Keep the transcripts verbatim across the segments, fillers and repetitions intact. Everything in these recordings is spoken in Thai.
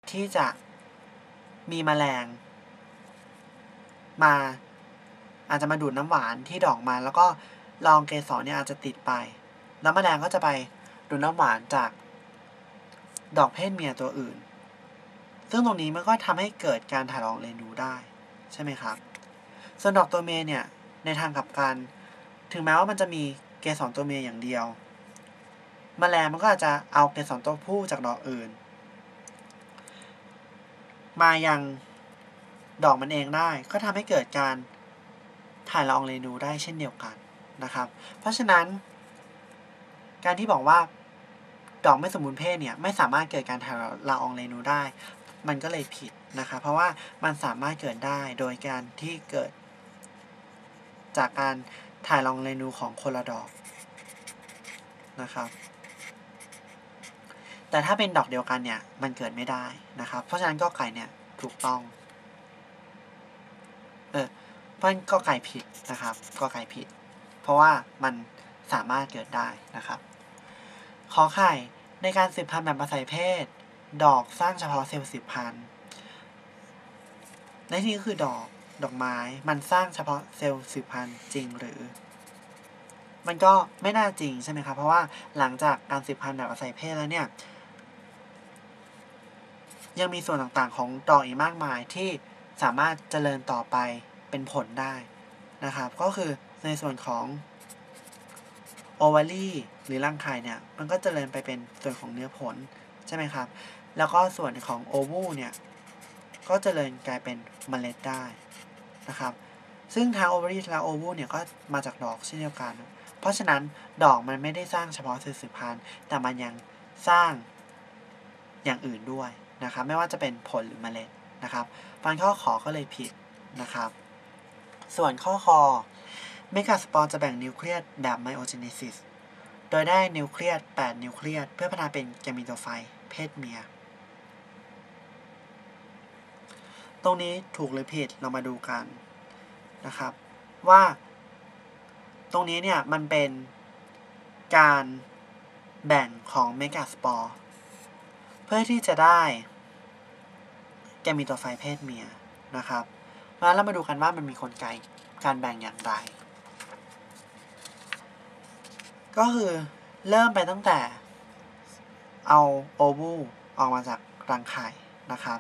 ที่จะมีแมลงมาอาจจะมาดูดน้ำหวานที่ดอกมาแล้วก็รองเกสรเนี่ยอาจจะติดไปแล้วแมลงก็จะไปดูดน้ำหวานจากดอกเพศเมียตัวอื่นซึ่งตรงนี้มันก็ทำให้เกิดการถ่ายรองเรนูได้ใช่ไหมครับส่วนดอกตัวเมียเนี่ยในทางกลับกันถึงแม้ว่ามันจะมีเกสรตัวเมียอย่างเดียวแมลงมันก็อาจจะเอาเกสรตัวผู้จากดอกอื่นมายังดอกมันเองได้ก็ทำให้เกิดการถ่ายละอองเรนูได้เช่นเดียวกันนะครับเพราะฉะนั้นการที่บอกว่าดอกไม่สมบูรณ์เพศเนี่ยไม่สามารถเกิดการถ่ายละอองเรนูได้มันก็เลยผิดนะครับเพราะว่ามันสามารถเกิดได้โดยการที่เกิดจากการถ่ายละอองเรนูของคนละดอกนะครับแต่ถ้าเป็นดอกเดียวกันเนี่ยมันเกิดไม่ได้นะครับเพราะฉะนั้นก็ไก่เนี่ยถูกต้องเออเพราะก็ไก่ผิดนะครับก็ไก่ผิดเพราะว่ามันสามารถเกิดได้นะครับขอไข่ในการสืบพันธุ์แบบอาศัยเพศดอกสร้างเฉพาะเซลล์สืบพันธุ์ในที่นี้ก็คือดอกดอกไม้มันสร้างเฉพาะเซลล์สืบพันธุ์จริงหรือมันก็ไม่น่าจริงใช่ไหมครับเพราะว่าหลังจากการสืบพันธุ์แบบอาศัยเพศแล้วเนี่ยยังมีส่วนต่างๆของดอกอีกมากมายที่สามารถเจริญต่อไปเป็นผลได้นะครับก็คือในส่วนของโอวารีหรือรังไข่เนี่ยมันก็เจริญไปเป็นส่วนของเนื้อผลใช่ไหมครับแล้วก็ส่วนของโอวูลเนี่ยก็เจริญกลายเป็นเมล็ดได้นะครับซึ่งทางโอวารีและโอวูลเนี่ยก็มาจากดอกเช่นเดียวกันเพราะฉะนั้นดอกมันไม่ได้สร้างเฉพาะเซลล์สืบพันธุ์แต่มันยังสร้างอย่างอื่นด้วยนะครับไม่ว่าจะเป็นผลหรือเมล็ดนะครับฟังข้อขอก็เลยผิดนะครับส่วนข้อคอเมกาสปอร์จะแบ่งนิวเคลียสแบบไมโอเจเนซิสโดยได้นิวเคลียสแปดนิวเคลียสเพื่อพัฒนาเป็นแกมิโตไฟต์เพศเมียตรงนี้ถูกหรือผิดเรามาดูกันนะครับว่าตรงนี้เนี่ยมันเป็นการแบ่งของเมกาสปอร์เพื่อที่จะได้แกมิโตไฟต์เพศเมียนะครับแล้วเรามาดูกันว่ามันมีกลไกการแบ่งอย่างไรก็คือเริ่มไปตั้งแต่เอาโอวูลออกมาจากรังไข่นะครับ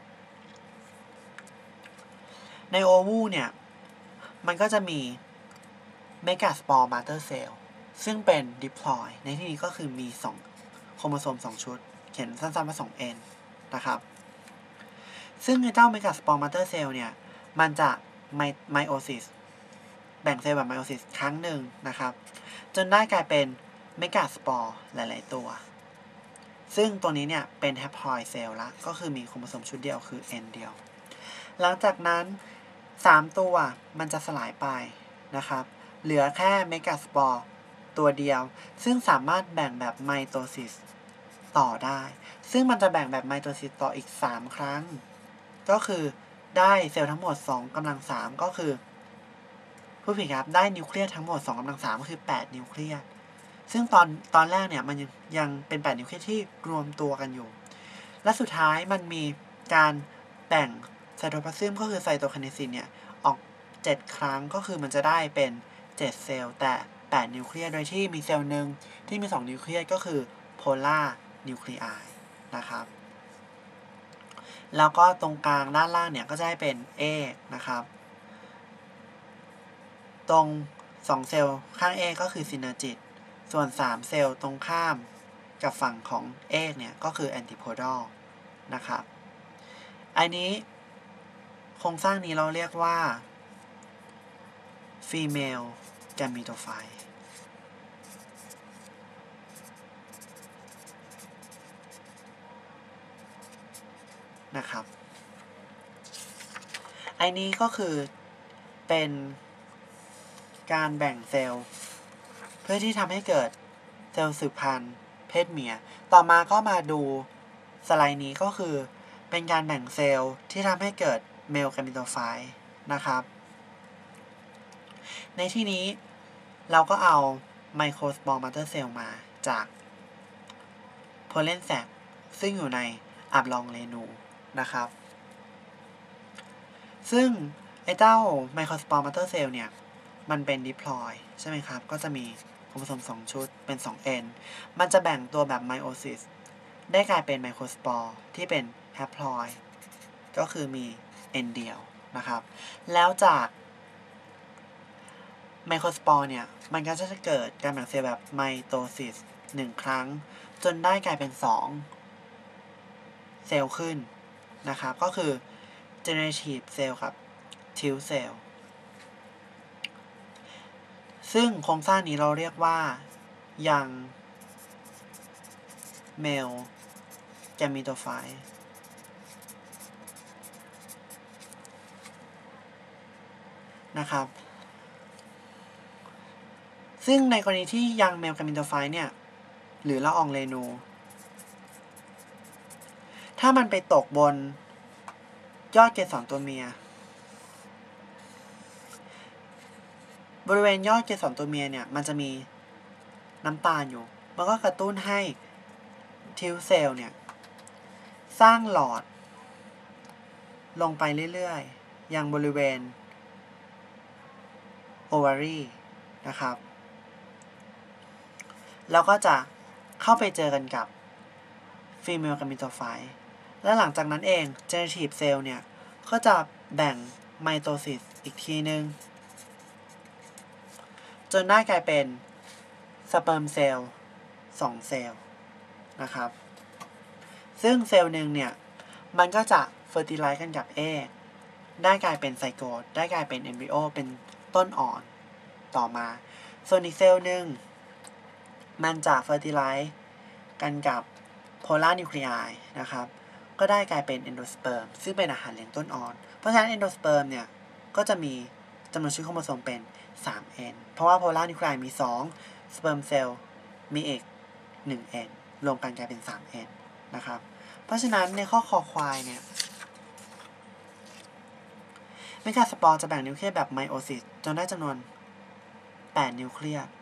ในโอวูลเนี่ยมันก็จะมีเมกาสปอร์มาเตอร์เซลล์ซึ่งเป็นดิพลอยในที่นี้ก็คือมีสองโครโมโซมสองชุดเขียนสั้นๆว่า สอง เอ็น นะครับซึ่งในเจ้าเมกาสปอร์มาเตอร์เซลล์เนี่ยมันจะไมไมโอซิสแบ่งเซลล์แบบไมโอซิสครั้งหนึ่งนะครับจนได้กลายเป็นเมกาสปอร์หลายๆตัวซึ่งตัวนี้เนี่ยเป็นแฮปพลอยด์เซลล์ละก็คือมีโครโมโซมชุดเดียวคือ N เดียวหลังจากนั้นสามตัวมันจะสลายไปนะครับเหลือแค่เมกาสปอร์ตัวเดียวซึ่งสามารถแบ่งแบบไมโตซิสต่อได้ซึ่งมันจะแบ่งแบบไมโตซิสต่ออีกสามครั้งก็คือได้เซลล์ทั้งหมดสองกำลังสามก็คือผู้ผิดครับได้นิวเคลียสทั้งหมดสองกำลังสามก็คือแปดนิวเคลียสซึ่งตอนตอนแรกเนี่ยมันยังยังเป็นแปดนิวเคลียสที่รวมตัวกันอยู่และสุดท้ายมันมีการแบ่งไซโตพลาซึมก็คือไซโตไคเนซินเนี่ยออกเจ็ดครั้งก็คือมันจะได้เป็นเจ็ดเซลล์แต่แปดนิวเคลียสโดยที่มีเซลล์หนึ่งที่มีสองนิวเคลียสก็คือโพลาร์นิวคลีไอนะครับแล้วก็ตรงกลางด้านล่างเนี่ยก็จะได้เป็นเอกนะครับตรงสองเซลล์ข้างเอกก็คือซินเนอร์จิตส่วนสามเซลล์ตรงข้ามกับฝั่งของเอกเนี่ยก็คือแอนติโพดอลนะครับอันนี้โครงสร้างนี้เราเรียกว่า female gametophyte นะครับอันนี้ก็คือเป็นการแบ่งเซลล์เพื่อที่ทำให้เกิดเซลล์สืบพันธุ์เพศเมียต่อมาก็มาดูสไลด์นี้ก็คือเป็นการแบ่งเซลล์ที่ทำให้เกิด male gametophyte นะครับในที่นี้เราก็เอาไมโครสปอร์มาเตอร์เซลล์มาจากโพเลนแซกซึ่งอยู่ในอับลองเรนูนะครับซึ่งไอ้เจ้าไมโครสปอร์มาเตอร์เซลล์เนี่ยมันเป็นดิพลอยใช่ไหมครับก็จะมีโครโมโซมสองชุดเป็น สอง เอ็น มันจะแบ่งตัวแบบไมโอซิสได้กลายเป็นไมโครสปอร์ที่เป็นแฮปลอยด์ก็คือมี N เดียวนะครับแล้วจากไมโครสปอร์เนี่ยมันก็จะเกิดการแบ่งเซลล์แบบไมโตซิสหนึ่งครั้งจนได้กลายเป็นสองเซลล์ขึ้นนะครับก็คือ generative cell ครับ Tilt cell ซึ่งโครงสร้างนี้เราเรียกว่ายัง male gametophyte นะครับซึ่งในกรณีที่ยัง male gametophyte เนี่ยหรือละอองเรนูถ้ามันไปตกบนยอดเกสรตัวเมียบริเวณยอดเกสรตัวเมียเนี่ยมันจะมีน้ำตาลอยู่มันก็กระตุ้นให้ทิวเซลล์เนี่ยสร้างหลอดลงไปเรื่อยๆยังบริเวณโอวารีนะครับแล้วก็จะเข้าไปเจอกันกับฟีเมลกามิโตไฟต์และหลังจากนั้นเองเจเนทีฟเซลล์เนี่ยก็จะแบ่งไมโตซิสอีกทีนึงจนได้กลายเป็นสเปิร์มเซลล์สองเซลล์นะครับซึ่งเซลล์หนึ่งเนี่ยมันก็จะเฟอร์ติไลซ์กันกับเอกได้กลายเป็นไซโกตได้กลายเป็นเอมบริโอเป็นต้นอ่อนต่อมาส่วนอีกเซลล์หนึ่งมันจะเฟอร์ติไลซ์กันกับโพลาร์นิวคลีไอนะครับก็ได้กลายเป็นเอนโดสเปิร์มซึ่งเป็นอาหารเลี้ยงต้นอ่อนเพราะฉะนั้นเอนโดสเปิร์มเนี่ยก็จะมีจำนวนชุดโครโมโซมเป็น สาม เอ็น เพราะว่าโพลาร์นิวคลีไอมี สอง สเปิร์มเซลล์มีเอก หนึ่ง เอ็น รวมกันกลายเป็น สาม เอ็น นะครับเพราะฉะนั้นในข้อคอควายเนี่ยเมกาสปอร์จะแบ่งนิวเคลียสแบบไมโอซิสจนได้จำนวน แปด นิวเคลียส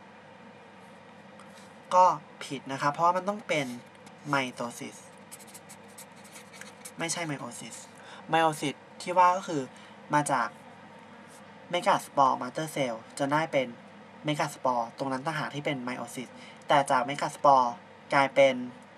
ก็ผิดนะครับเพราะว่ามันต้องเป็นไมโตซิสไม่ใช่ไมโอซิสไมโอซิสที่ว่าก็คือมาจากเมกาสปอร์มาเตอร์เซลล์จนได้เป็นเมกาสปอร์ตรงนั้นต่างหากที่เป็นไมโอซิสแต่จากเมกาสปอร์กลายเป็น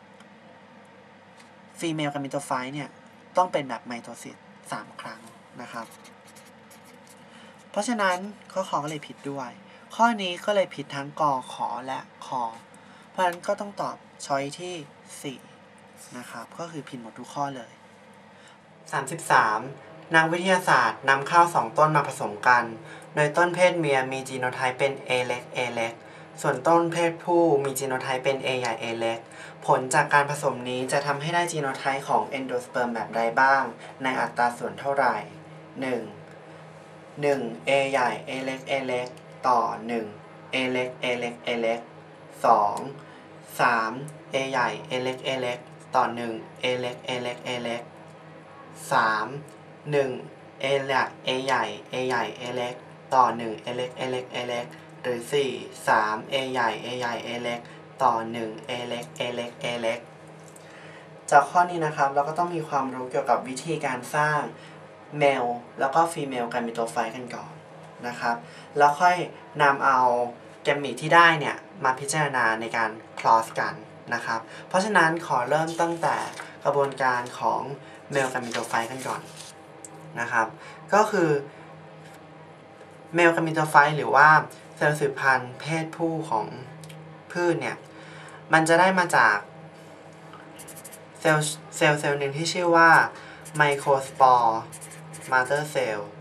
ฟีเมลกามิโตไฟต์เนี่ยต้องเป็นแบบไมโตซิสสามครั้งนะครับเพราะฉะนั้นข้อขอก็เลยผิดด้วยข้อนี้ก็เลยผิดทั้งกอขอและคอเพราะฉะนั้นก็ต้องตอบช้อยที่สี่นะครับก็คือผิดหมดทุกข้อเลยสามสิบสามนักวิทยาศาสตร์นำข้าวสองต้นมาผสมกันโดยต้นเพศเมียมีจีโนไทป์เป็น A เล็ก A เล็กส่วนต้นเพศผู้มีจีโนไทป์เป็น A ใหญ่ A เล็กผลจากการผสมนี้จะทำให้ได้จีโนไทป์ของเอนโดสเปิร์มแบบใดบ้างในอัตราส่วนเท่าไหร่ หนึ่ง หนึ่ง A ใหญ่ A เล็ก A เล็กต่อ หนึ่ง A เล็ก A เล็ก A เล็ก สอง สาม A ใหญ่ A เล็ก A เล็กต่อ หนึ่ง A เล็ก A เล็ก A เล็ก สาม หนึ่ง A ใหญ่ A ใหญ่ A ใหญ่ A เล็กต่อ หนึ่ง A เล็ก A เล็ก A เล็กหรือ สี่ สาม A ใหญ่ A ใหญ่ A เล็กต่อ หนึ่ง A เล็ก A เล็ก A เล็กจากข้อนี้นะครับเราก็ต้องมีความรู้เกี่ยวกับวิธีการสร้างเมลแล้วก็ฟีเมลกามิโตไฟต์กันก่อนนะครับแล้วค่อยนำเอาแกมมิตที่ได้เนี่ยมาพิจารณาในการคลอสกันนะครับเพราะฉะนั้นขอเริ่มตั้งแต่กระบวนการของเมลกามิโตไฟต์กันก่อนนะครับก็คือเมลกามิโตไฟต์หรือว่าเซลล์สืบพันธุ์เพศผู้ของพืชเนี่ยมันจะได้มาจากเซลล์เซลล์เซลล์หนึ่งที่ชื่อว่าไมโครสปอร์มาเตอร์เซลล์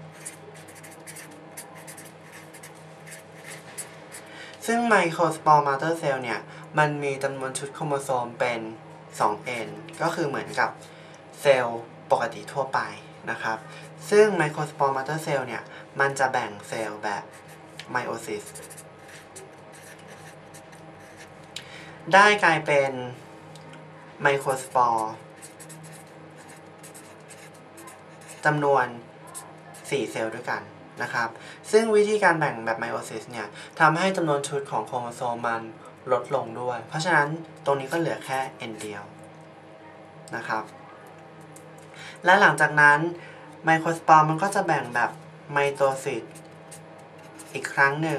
ซึ่งไมโครสปอร์มาเตอร์เซลล์เนี่ยมันมีจำนวนชุดโครโมโซมเป็น สอง เอ็น ก็คือเหมือนกับเซลล์ปกติทั่วไปนะครับซึ่งไมโครสปอร์มาเตอร์เซลล์เนี่ยมันจะแบ่งเซลล์แบบไมโอซิสได้กลายเป็นไมโครสปอร์จำนวนสี่เซลล์ด้วยกันนะครับซึ่งวิธีการแบ่งแบบไมโอซิสเนี่ยทำให้จำนวนชุดของโครโมโซมมันลดลงด้วยเพราะฉะนั้นตรงนี้ก็เหลือแค่ N เดียวนะครับและหลังจากนั้นไมโครสปอร์มันก็จะแบ่งแบบไมโตซิสอีกครั้งหนึ่ง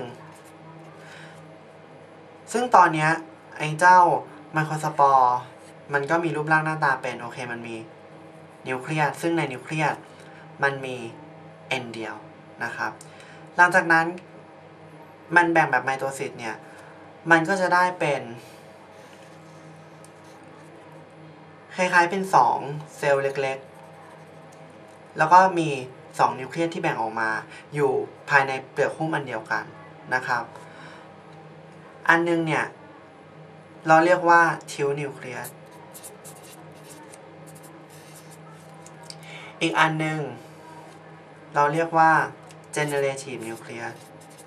ซึ่งตอนนี้ไอ้เจ้าไมโครสปอร์มันก็มีรูปร่างหน้าตาเป็นโอเคมันมีนิวเคลียสซึ่งในนิวเคลียสมันมีเอ็นเดียวนะครับหลังจากนั้นมันแบ่งแบบไมโตซิสเนี่ยมันก็จะได้เป็นคล้ายๆเป็นสองเซลล์เล็กๆแล้วก็มีสองนิวเคลียสที่แบ่งออกมาอยู่ภายในเปลือกหุ้มอันเดียวกันนะครับอันนึงเนี่ยเราเรียกว่าทิวนิวเคลียสอีกอันนึงเราเรียกว่า generative nucleus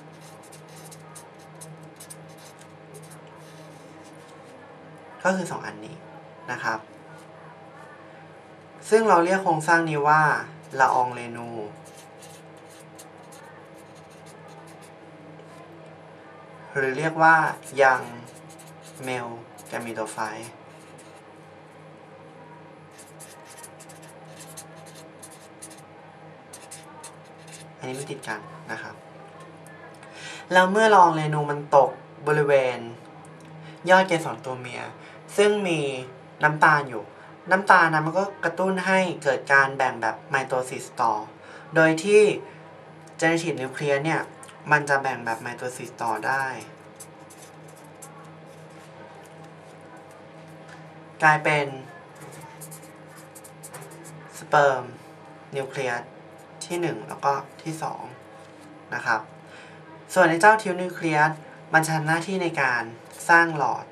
ก็คือสองอันนี้นะครับซึ่งเราเรียกโครงสร้างนี้ว่าละอองเรนูหรือเรียกว่ายังเมลแกมิโตไฟต์อันนี้ไม่ติดกันนะครับแล้วเมื่อละอองเรนูมันตกบริเวณยอดเกสรตัวเมียซึ่งมีน้ำตาลอยู่น้ำตาลนะมันก็กระตุ้นให้เกิดการแบ่งแบบไมโตซิสต่อโดยที่ generative nucleus เนี่ยมันจะแบ่งแบบไมโตซิสต่อได้กลายเป็นสเปิร์มนิวเคลียสที่หนึ่งแล้วก็ที่สองนะครับส่วนในเจ้าทิวนิวเคลียสมันทำหน้าที่ในการสร้างหลอด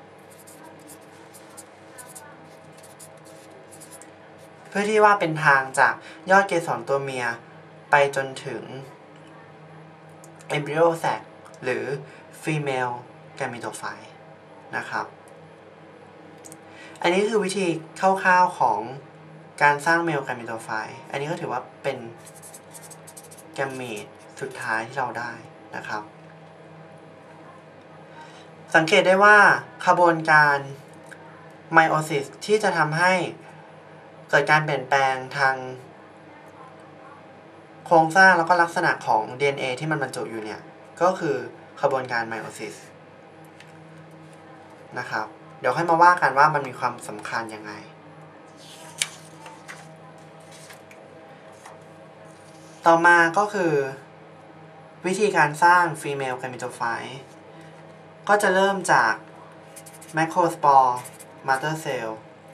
เพื่อที่ว่าเป็นทางจากยอดเกสรตัวเมียไปจนถึง embryo sac หรือ female gametophyte นะครับอันนี้คือวิธีคร่าวๆของการสร้าง male gametophyte อันนี้ก็ถือว่าเป็น gamete สุดท้ายที่เราได้นะครับสังเกตได้ว่าขบวนการไมโอซิสที่จะทำให้เกิดการเปลี่ยนแปลงทางโครงสร้างแล้วก็ลักษณะของ ดี เอ็น เอ ที่มันบรรจุอยู่เนี่ยก็คือขบวนการไมโอซิสนะครับเดี๋ยวค่อยมาว่ากันว่ามันมีความสำคัญยังไงต่อมาก็คือวิธีการสร้าง female gametophyte ก็จะเริ่มจาก macrospore mother cell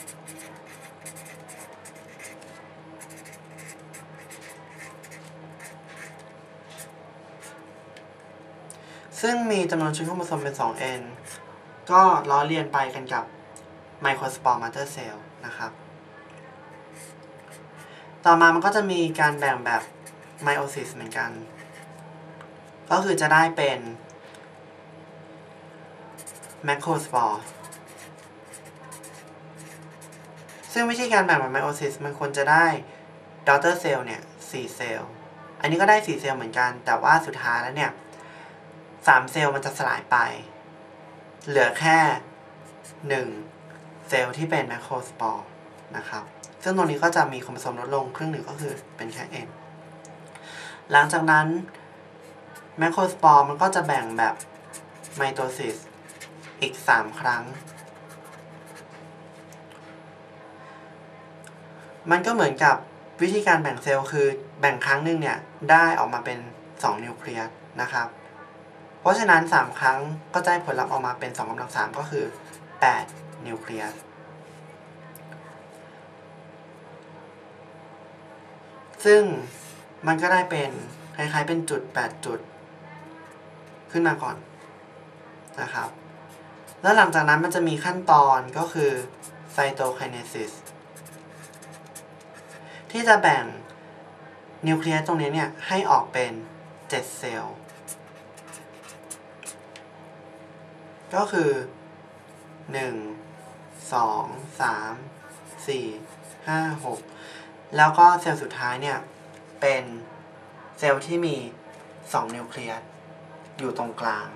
ซึ่งมีจำนวนชิ้นโครโมโซมเป็น สอง เอ็น ก็ล้อเลียนไปกันกับ microspore mother cell นะครับต่อมามันก็จะมีการแบ่งแบบ meiosis เหมือนกันก็คือจะได้เป็น macrospore ซึ่งวิธีการแบ่งแบบ meiosis มันควรจะได้ daughter cell เนี่ย สี่เซลล์อันนี้ก็ได้สี่เซลล์เหมือนกันแต่ว่าสุดท้ายแล้วเนี่ยสามเซลล์มันจะสลายไปเหลือแค่หนึ่งเซลล์ที่เป็น macrospore นะครับซึ่งตรงนี้ก็จะมีโครโมโซมลดลงครึ่งหนึ่งก็คือเป็นแค่ N หลังจากนั้น macrospore มันก็จะแบ่งแบบไมโตซิสอีกสามครั้งมันก็เหมือนกับวิธีการแบ่งเซลล์คือแบ่งครั้งหนึ่งเนี่ยได้ออกมาเป็นสองนิวเคลียสนะครับเพราะฉะนั้นสามครั้งก็จะได้ผลลัพธ์ออกมาเป็นสองกำลังสามก็คือแปดนิวเคลียสซึ่งมันก็ได้เป็นคล้ายๆเป็นจุดแปดจุดขึ้นมาก่อนนะครับแล้วหลังจากนั้นมันจะมีขั้นตอนก็คือไซโตไคเนซิสที่จะแบ่งนิวเคลียสตรงนี้เนี่ยให้ออกเป็นเจ็ดเซลล์ก็คือหนึ่ง สอง สาม สี่ ห้า หกแล้วก็เซลล์สุดท้ายเนี่ยเป็นเซลล์ที่มีสองนิวเคลียสอยู่ตรงกลาง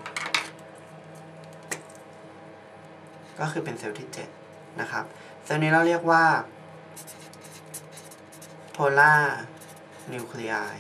ก็คือเป็นเซลล์ที่เจ็ดนะครับเซลล์นี้เราเรียกว่า polar nuclei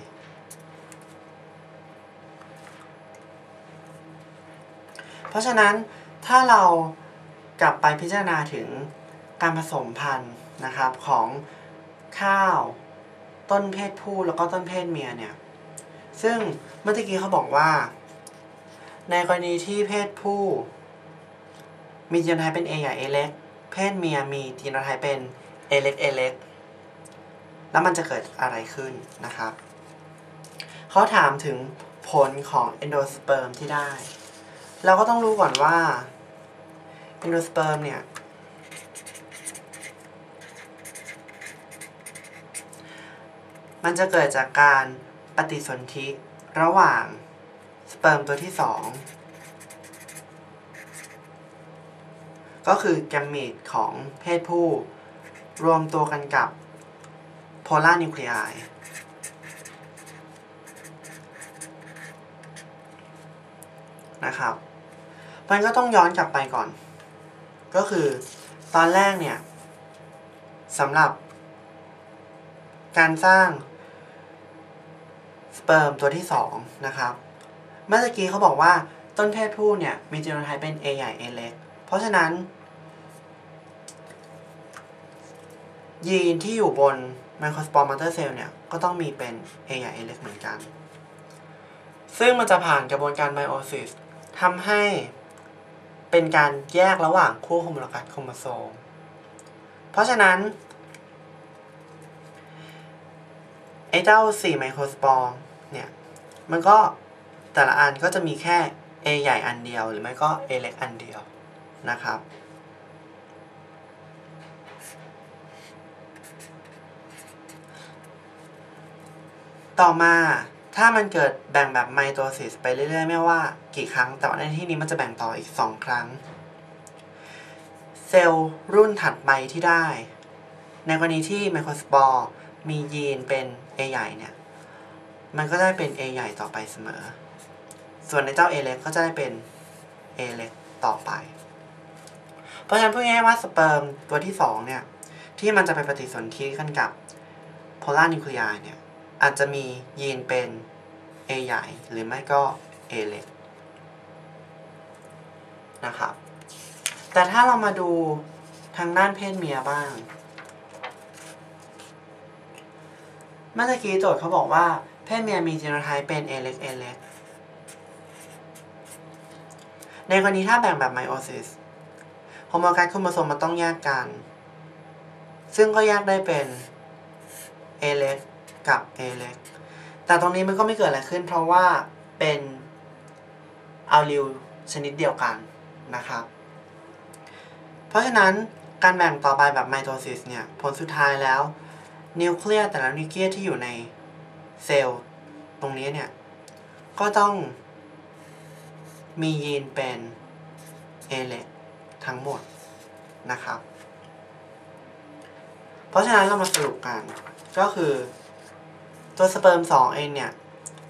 เพราะฉะนั้นถ้าเรากลับไปพิจารณาถึงการผสมพันธุ์นะครับของข้าวต้นเพศผู้แล้วก็ต้นเพศเมียเนี่ยซึ่งเมื่อกี้เขาบอกว่าในกรณีที่เพศผู้มีจีโนไทป์เป็น A ใหญ่ A เล็กเพศเมียมีจีโนไทป์เป็น A เล็ก A เล็กแล้วมันจะเกิดอะไรขึ้นนะครับเขาถามถึงผลของเอนโดสเปิร์มที่ได้เราก็ต้องรู้ก่อนว่าเอนโดสเปิร์มเนี่ยมันจะเกิดจากการปฏิสนธิระหว่างสเปิร์มตัวที่สองก็คือแกมมีตของเพศผู้รวมตัวกันกับโพลาร์นิวคลีไอนะครับมันก็ต้องย้อนกลับไปก่อนก็คือตอนแรกเนี่ยสำหรับการสร้างสเปิร์มตัวที่สองนะครับเมื่อกี้เขาบอกว่าต้นเพศผู้เนี่ยมีจีโนไทป์เป็น A ใหญ่ A เล็กเพราะฉะนั้นยีนที่อยู่บนไมโครสปอร์มัตเตอร์เซลล์เนี่ยก็ต้องมีเป็น A ใหญ่ A เล็กเหมือนกันซึ่งมันจะผ่านกระบวนการไมโอซิสทำให้เป็นการแยกระหว่างคู่โฮโมโลกัสโครโมโซมเพราะฉะนั้นไอ้เจ้าสี่ไมโครสปอร์เนี่ยมันก็แต่ละอันก็จะมีแค่ A ใหญ่อันเดียวหรือไม่ก็ A เล็กอันเดียวนะครับต่อมาถ้ามันเกิดแบ่งแบบไมโตซิสไปเรื่อยๆไม่ว่ากี่ครั้งแต่ว่าในที่นี้มันจะแบ่งต่ออีกสองครั้งเซลล์รุ่นถัดไปที่ได้ในกรณีที่ไมโครสปอร์มียีนเป็น A ใหญ่เนี่ยมันก็ได้เป็น A ใหญ่ต่อไปเสมอส่วนในเจ้า A เล็กก็จะได้เป็น A เล็กต่อไปเพราะฉะนั้นพูดง่ายๆว่าสเปิร์มตัวที่สองเนี่ยที่มันจะไปปฏิสนธิกันกับโพลาร์นิวคลีไอเนี่ยอาจจะมียีนเป็น A ใหญ่หรือไม่ก็ A เล็กนะครับแต่ถ้าเรามาดูทางด้านเพศเมียบ้างเมื่อกี้โจทย์เขาบอกว่าเพศเมียมีจีโนไทป์เป็น A เล็ก A เล็กในกรณีถ้าแบ่งแบบไมโอซิสโฮโมโลกัสโครโมโซมมันต้องแยกกันซึ่งก็แยกได้เป็น A เล็กกับ A เล็กแต่ตรงนี้มันก็ไม่เกิดอะไรขึ้นเพราะว่าเป็นอัลลีลชนิดเดียวกันนะครับเพราะฉะนั้นการแบ่งต่อไปแบบไมโทซิสเนี่ยผลสุดท้ายแล้วนิวเคลียสแต่ละนิวเคลียสที่อยู่ในเซลล์ตรงนี้เนี่ยก็ต้องมียีนเป็น A เล็กทั้งหมดนะครับเพราะฉะนั้นเรามาสรุปกันก็คือตัวสเปิร์มสองเองเนี่ย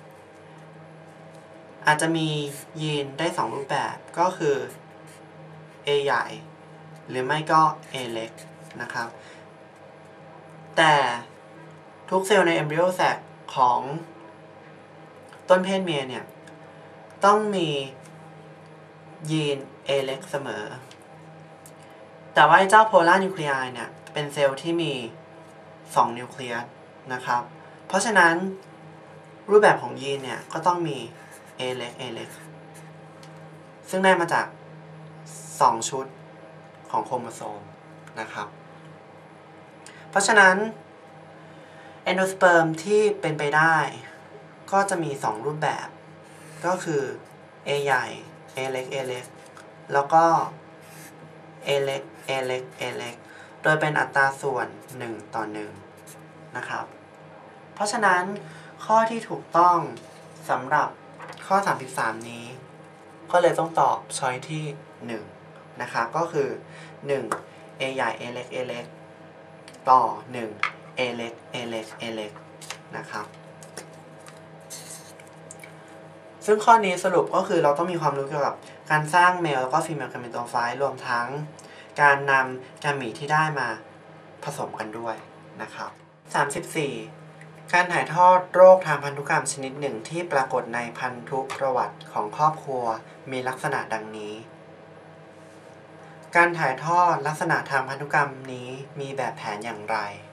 อาจจะมียีนได้สองรูปแบบก็คือ A ใหญ่หรือไม่ก็ A เล็กนะครับแต่ทุกเซลล์ใน embryo sac ของต้นเพศเมียเนี่ยต้องมียีน A เล็กเสมอแต่ว่าเจ้าโพลาร์นิวคลีไอเนี่ยเป็นเซลล์ที่มีสองนิวเคลียสนะครับเพราะฉะนั้นรูปแบบของยีนเนี่ยก็ต้องมี A เล็ก A เล็กซึ่งได้มาจากสองชุดของโครโมโซมนะครับเพราะฉะนั้นเอนโดสเปิร์มที่เป็นไปได้ก็จะมีสองรูปแบบก็คือ A ใหญ่ A เล็ก A เล็กแล้วก็ A เล็ก A เล็ก A เล็กโดยเป็นอัตราส่วนหนึ่งต่อหนึ่งนะครับเพราะฉะนั้นข้อที่ถูกต้องสำหรับข้อสามสิบสามนี้ก็เลยต้องตอบช้อยที่หนึ่งนะครับก็คือหนึ่ง A ใหญ่ A เล็ก A เล็กต่อหนึ่ง A เล็ก A เล็ก A เล็กนะครับซึ่งข้อนี้สรุปก็คือเราต้องมีความรู้เกี่ยวกับการสร้างเมลแล้วก็ฟีเมลแกเมโตไฟต์รวมทั้งการนำแกมีตที่ได้มาผสมกันด้วยนะครับสามสิบสี่ การถ่ายทอดโรคทางพันธุกรรมชนิดหนึ่งที่ปรากฏในพันธุประวัติของครอบครัวมีลักษณะดังนี้ การถ่ายทอดลักษณะทางพันธุกรรมนี้มีแบบแผนอย่างไร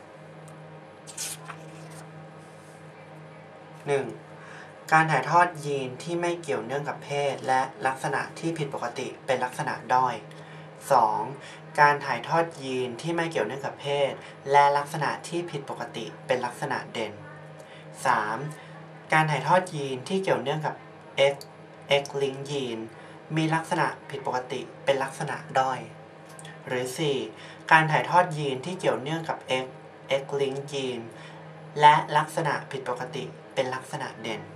หนึ่ง. การถ่ายทอดยีนที่ไม่เกี่ยวเนื่องกับเพศและลักษณะที่ผิดปกติเป็นลักษณะด้อย สอง. การถ่ายทอดยีนที่ไม่เกี่ยวเนื่องกับเพศและลักษณะที่ผิดปกติเป็นลักษณะเด่น สาม. การถ่ายทอดยีนที่เกี่ยวเนื่องกับ X X-linked ยีนมีลักษณะผิดปกติเป็นลักษณะด้อย หรือ สี่. การถ่ายทอดยีนที่เกี่ยวเนื่องกับ X X-linked ยีนและลักษณะผิดปกติเป็นลักษณะเด่น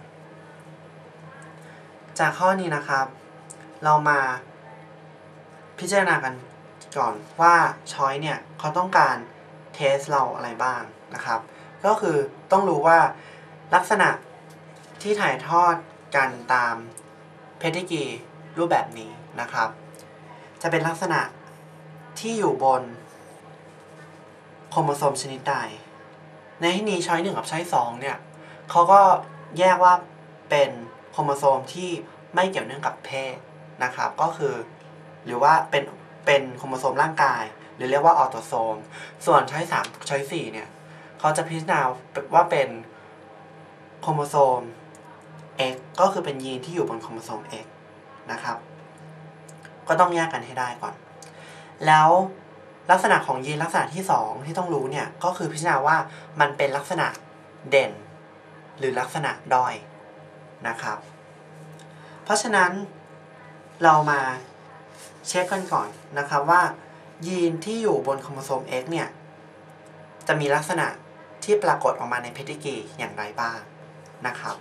จากข้อนี้นะครับเรามาพิจารณากันก่อนว่าช้อยเนี่ยเขาต้องการเทสเราอะไรบ้างนะครับก็คือต้องรู้ว่าลักษณะที่ถ่ายทอดกันตามเพดิกรีรูปแบบนี้นะครับจะเป็นลักษณะที่อยู่บนโครโมโซมชนิดใดในที่นี้ช้อยหนึ่งกับช้อยสองเนี่ยเขาก็แยกว่าเป็นโครโมโซมที่ไม่เกี่ยวเนื่องกับเพศนะครับก็คือหรือว่าเป็นเป็นโครโมโซมร่างกายหรือเรียกว่าออโตโซมส่วนช้อยสามช้อยสี่เนี่ยเขาจะพิจารณาว่าเป็นโครโมโซม X ก็คือเป็นยีนที่อยู่บนโครโมโซม X นะครับก็ต้องแยกกันให้ได้ก่อนแล้วลักษณะของยีนลักษณะที่สองที่ต้องรู้เนี่ยก็คือพิจารณาว่ามันเป็นลักษณะเด่นหรือลักษณะด้อยนะครับเพราะฉะนั้นเรามาเช็คกันก่อนนะครับว่ายีนที่อยู่บนโครโมโซม X เนี่ยจะมีลักษณะที่ปรากฏออกมาในเพดิกรีอย่างไรบ้างนะครับ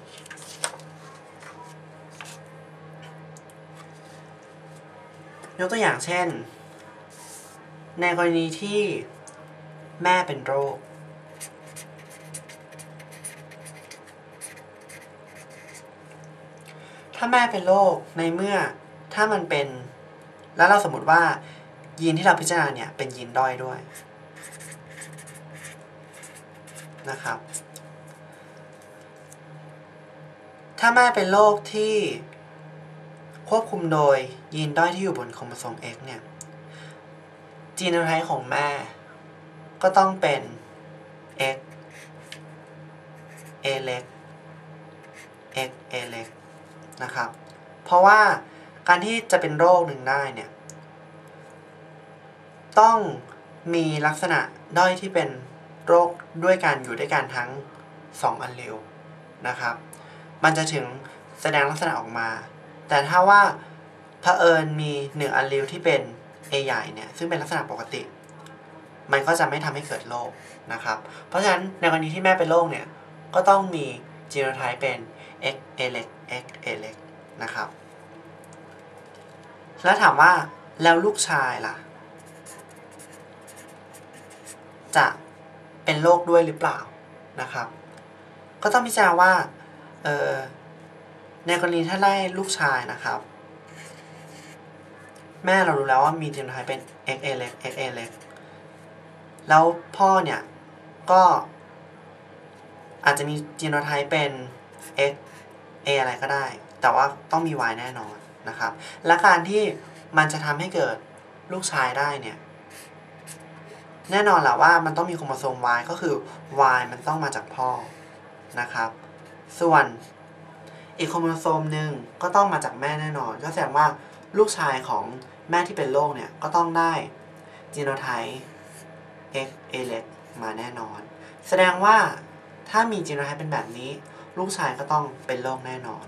ยกตัวอย่างเช่นในกรณีที่แม่เป็นโรคถ้าแม่เป็นโรคในเมื่อถ้ามันเป็นแล้วเราสมมติว่ายีนที่เราพิจารณาเนี่ยเป็นยีนด้อยด้วยนะครับถ้าแม่เป็นโรคที่ควบคุมโดยยีนด้อยที่อยู่บนโครโมโซม X เนี่ยจีโนไทป์ของแม่ก็ต้องเป็น X A เล็ก X A เล็กนะครับเพราะว่าการที่จะเป็นโรคหนึ่งได้เนี่ยต้องมีลักษณะด้อยที่เป็นโรคด้วยกันอยู่ด้วยกันทั้งสองอัลลีลนะครับมันจะถึงแสดงลักษณะออกมาแต่ถ้าว่าเผอิญมีหนึ่งอัลลีลที่เป็น A ใหญ่เนี่ยซึ่งเป็นลักษณะปกติมันก็จะไม่ทำให้เกิดโรคนะครับเพราะฉะนั้นในกรณีที่แม่เป็นโรคเนี่ยก็ต้องมีจีโนไทป์เป็น X A เล็ก X A เล็กนะครับแล้วถามว่าแล้วลูกชายล่ะจะเป็นโรคด้วยหรือเปล่านะครับก็ต้องพิจารณาว่าเอ่อในกรณีถ้าได้ลูกชายนะครับแม่เรารู้แล้วว่ามีจีโนไทป์เป็น X A เล็ก X A เล็กแล้วพ่อเนี่ยก็อาจจะมีจีโนไทป์เป็น X A อะไรก็ได้แต่ว่าต้องมี Y แน่นอนนะครับและการที่มันจะทำให้เกิดลูกชายได้เนี่ยแน่นอนแหละว่ามันต้องมีโครโมโซม Y ก็คือ Y มันต้องมาจากพ่อนะครับส่วนอีกโครโมโซมหนึ่งก็ต้องมาจากแม่แน่นอนก็แสดงว่าลูกชายของแม่ที่เป็นโรคเนี่ยก็ต้องได้จีโนไทป์ X A เล็กมาแน่นอนแสดงว่าถ้ามีจีโนไทป์เป็นแบบนี้ลูกชายก็ต้องเป็นโรคแน่นอน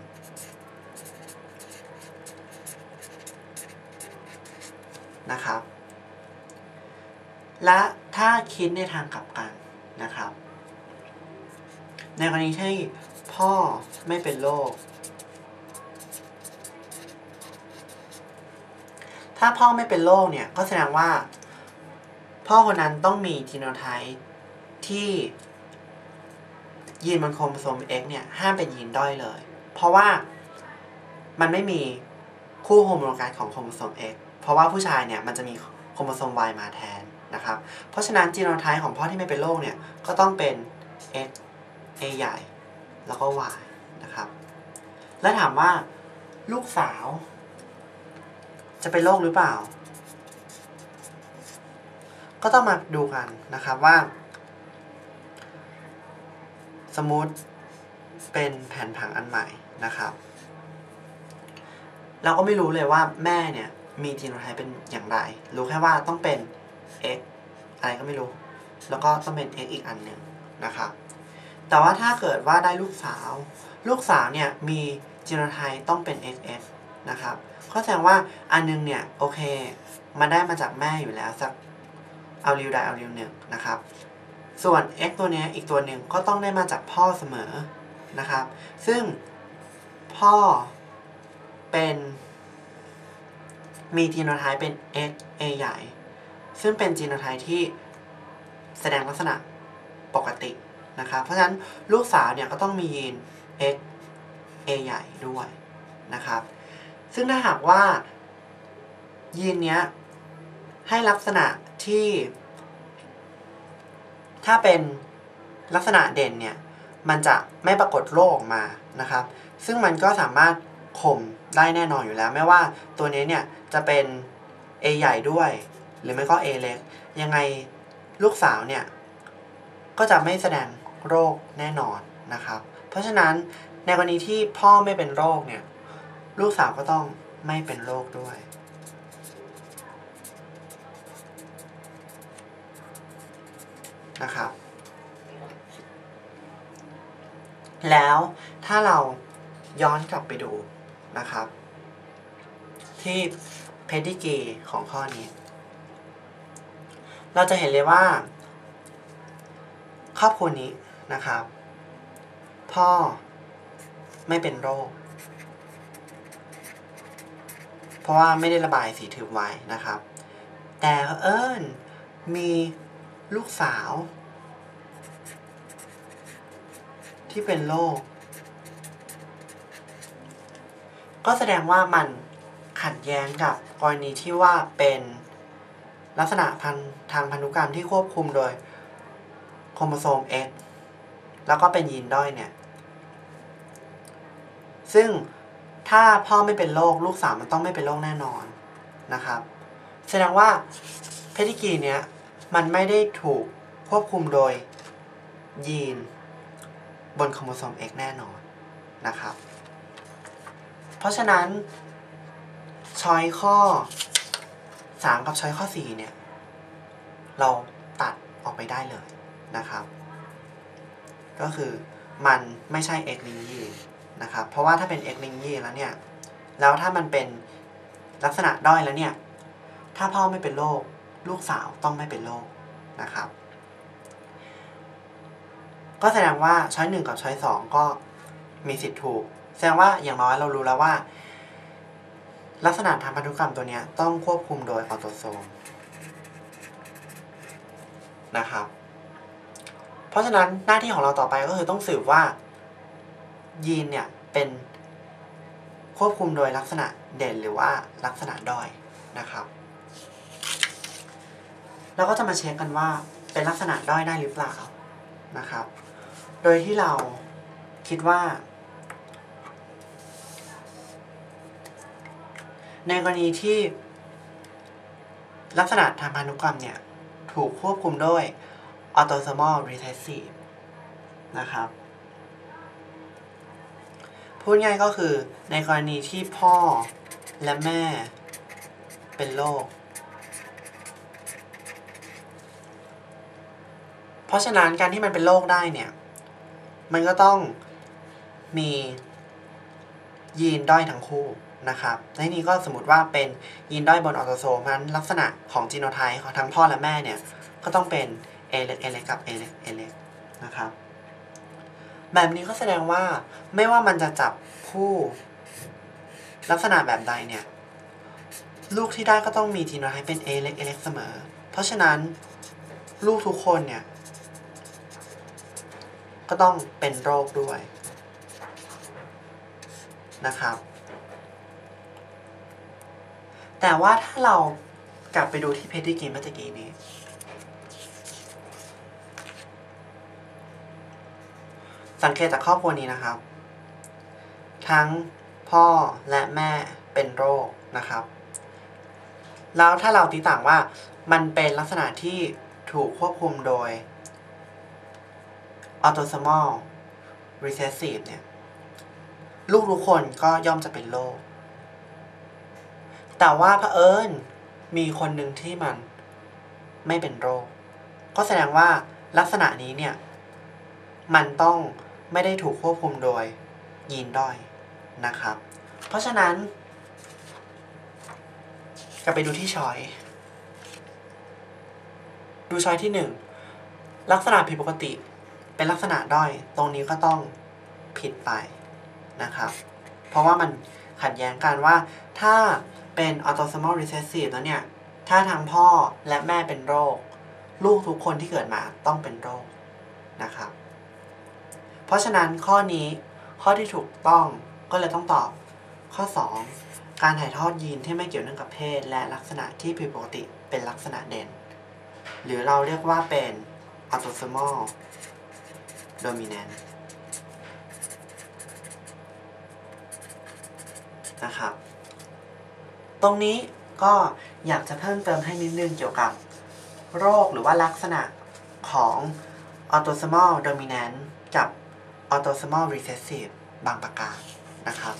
นะครับและถ้าคิดในทางกลับกันนะครับในกรณีที่พ่อไม่เป็นโรคถ้าพ่อไม่เป็นโรคเนี่ยก็แสดงว่าพ่อคนนั้นต้องมีจีโนไทป์ที่ยีนบนโครโมโซม X เนี่ยห้ามเป็นยีนด้อยเลยเพราะว่ามันไม่มีคู่โฮโมโลกัสของโครโมโซม X เพราะว่าผู้ชายเนี่ยมันจะมีโครโมโซม Y มาแทนนะครับเพราะฉะนั้นจีโนไทป์ของพ่อที่ไม่เป็นโรคเนี่ยก็ต้องเป็น X A ใหญ่แล้วก็ Y นะครับและถามว่าลูกสาวจะเป็นโรคหรือเปล่าก็ต้องมาดูกันนะครับว่าสมมุติเป็นแผนผังอันใหม่นะครับเราก็ไม่รู้เลยว่าแม่เนี่ยมีจีโนไทป์เป็นอย่างไรรู้แค่ว่าต้องเป็น X อะไรก็ไม่รู้แล้วก็ต้องเป็น X อีกอันหนึ่งนะครับแต่ว่าถ้าเกิดว่าได้ลูกสาวลูกสาวเนี่ยมีจีโนไทป์ต้องเป็น เอ็กซ์ เอฟ นะครับก็แสดงว่าอันนึงเนี่ยโอเคมันได้มาจากแม่อยู่แล้วสักเอาลิวใดเอาลิวหนึ่งนะครับส่วน X ตัวนี้อีกตัวหนึ่งก็ต้องได้มาจากพ่อเสมอนะครับซึ่งพ่อเป็นมีจีโนไทป์เป็น X A ใหญ่ซึ่งเป็นจีโนไทป์ที่แสดงลักษณะปกตินะครับเพราะฉะนั้นลูกสาวเนี่ยก็ต้องมียีน X A ใหญ่ด้วยนะครับซึ่งถ้าหากว่ายีนเนี้ยให้ลักษณะที่ถ้าเป็นลักษณะเด่นเนี่ยมันจะไม่ปรากฏโรคออกมานะครับซึ่งมันก็สามารถข่มได้แน่นอนอยู่แล้วไม่ว่าตัวนี้เนี่ยจะเป็น A ใหญ่ด้วยหรือไม่ก็ A เล็กยังไงลูกสาวเนี่ยก็จะไม่แสดงโรคแน่นอนนะครับเพราะฉะนั้นในกรณีที่พ่อไม่เป็นโรคเนี่ยลูกสาวก็ต้องไม่เป็นโรคด้วยนะครับแล้วถ้าเราย้อนกลับไปดูนะครับที่เพดิกรีของข้อนี้เราจะเห็นเลยว่าครอบครัวนี้นะครับพ่อไม่เป็นโรคเพราะว่าไม่ได้ระบายสีทึบไว้นะครับแต่เอิญมีลูกสาวที่เป็นโรคก็แสดงว่ามันขัดแย้งกับกรณีที่ว่าเป็นลักษณะพันทางพันธุกรรมที่ควบคุมโดยโครโมโซม X แล้วก็เป็นยีนด้อยเนี่ยซึ่งถ้าพ่อไม่เป็นโรคลูกสาวมันต้องไม่เป็นโรคแน่นอนนะครับแสดงว่าเพดิกรีเนี้ยมันไม่ได้ถูกควบคุมโดยยีนบนโครโมโซม X แน่นอนนะครับเพราะฉะนั้นช้อยข้อสามกับช้อยข้อสี่เนี่ยเราตัดออกไปได้เลยนะครับก็คือมันไม่ใช่ X ลิงยีนนะครับเพราะว่าถ้าเป็น X ลิงยีนแล้วเนี่ยแล้วถ้ามันเป็นลักษณะด้อยแล้วเนี่ยถ้าพ่อไม่เป็นโรคลูกสาวต้องไม่เป็นโรคนะครับก็แสดงว่าช้อยหนึ่งกับช้อยสองก็มีสิทธิ์ถูกแสดงว่าอย่างน้อยเรารู้แล้วว่าลักษณะทางพันธุกรรมตัวนี้ต้องควบคุมโดยออโตโซมนะครับเพราะฉะนั้นหน้าที่ของเราต่อไปก็คือต้องสืบว่ายีนเนี่ยเป็นควบคุมโดยลักษณะเด่นหรือว่าลักษณะด้อยนะครับเราก็จะมาเช็คกันว่าเป็นลักษณะด้อยได้หรือเปล่านะครับโดยที่เราคิดว่าในกรณีที่ลักษณะทางพันธุกรรมเนี่ยถูกควบคุมด้วย autosomal recessive นะครับพูดง่ายก็คือในกรณีที่พ่อและแม่เป็นโรคเพราะฉะนั้นการที่มันเป็นโรคได้เนี่ยมันก็ต้องมียีนด้อยทั้งคู่นะครับในนี้ก็สมมติว่าเป็นยีนด้อยบนออโตโซมนั้นลักษณะของจีโนไทป์ของทั้งพ่อและแม่เนี่ยก็ต้องเป็น A เล็ก A เล็กกับ A เล็ก A เล็กนะครับแบบนี้ก็แสดงว่าไม่ว่ามันจะจับคู่ลักษณะแบบใดเนี่ยลูกที่ได้ก็ต้องมีจีโนไทป์เป็น A เล็ก A เล็กเสมอเพราะฉะนั้นลูกทุกคนเนี่ยก็ต้องเป็นโรคด้วยนะครับแต่ว่าถ้าเรากลับไปดูที่เพดิกรีเมื่อกี้นี้สังเกตจากครอบครัวนี้นะครับทั้งพ่อและแม่เป็นโรคนะครับแล้วถ้าเราตีต่างว่ามันเป็นลักษณะที่ถูกควบคุมโดย autosomal recessive เนี่ยลูกทุกคนก็ย่อมจะเป็นโรคแต่ว่าเผอิญมีคนหนึ่งที่มันไม่เป็นโรคก็แสดงว่าลักษณะนี้เนี่ยมันต้องไม่ได้ถูกควบคุมโดยยีนด้อยนะครับเพราะฉะนั้นกลับไปดูที่ช้อยดูช้อยที่หนึ่งลักษณะผิดปกติเป็นลักษณะด้อยตรงนี้ก็ต้องผิดไปนะครับเพราะว่ามันขัดแย้งกันว่าถ้าเป็น autosomal recessive แล้วเนี่ยถ้าทั้งพ่อและแม่เป็นโรคลูกทุกคนที่เกิดมาต้องเป็นโรคนะครับเพราะฉะนั้นข้อนี้ข้อที่ถูกต้องก็เลยต้องตอบข้อสองการถ่ายทอดยีนที่ไม่เกี่ยวเนื่องกับเพศและลักษณะที่ผิดปกติเป็นลักษณะเด่นหรือเราเรียกว่าเป็น autosomal dominant นะครับตรงนี้ก็อยากจะเพิ่มเติมให้นิดนึงเกี่ยวกับโรคหรือว่าลักษณะของ autosomal dominant กับ autosomal recessive บางประการนะครับ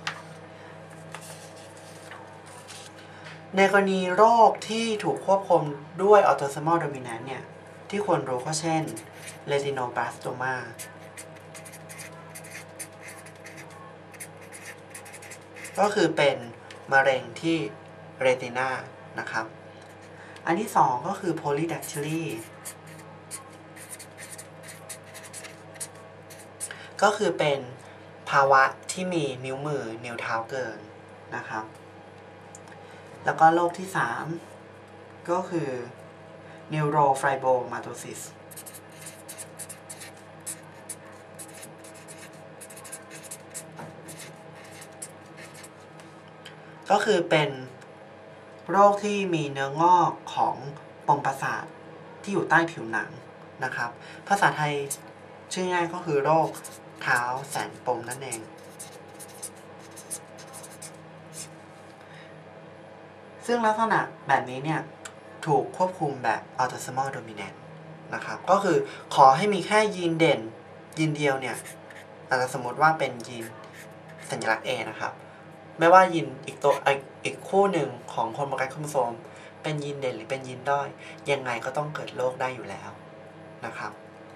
ในกรณีโรคที่ถูกควบคุมด้วย autosomal dominant เนี่ยที่ควรรู้ก็เช่น retinoblastoma ก็คือเป็นมะเร็งที่เรตินานะครับอันที่สองก็คือ polydactyly ก็คือเป็นภาวะที่มีนิ้วมือนิ้วเท้าเกินนะครับแล้วก็โรคที่สามก็คือ neurofibromatosis ก็คือเป็นโรคที่มีเนื้องอกของปมประสาทที่อยู่ใต้ผิวหนังนะครับภาษาไทยชื่อง่ายก็คือโรคเท้าแสนปมนั่นเองซึ่งลักษณะแบบนี้เนี่ยถูกควบคุมแบบ autosomal dominant นะครับก็คือขอให้มีแค่ยีนเด่นยีนเดียวเนี่ยอาจจะสมมติว่าเป็นยีนสัญลักษณ์ A นะครับไม่ว่ายีนอีกตัวอีกคู่หนึ่งของโครโมไกด์โครโมโซมเป็นยีนเด่นหรือเป็นยีนด้อยยังไงก็ต้องเกิดโรคได้อยู่แล้วนะครับ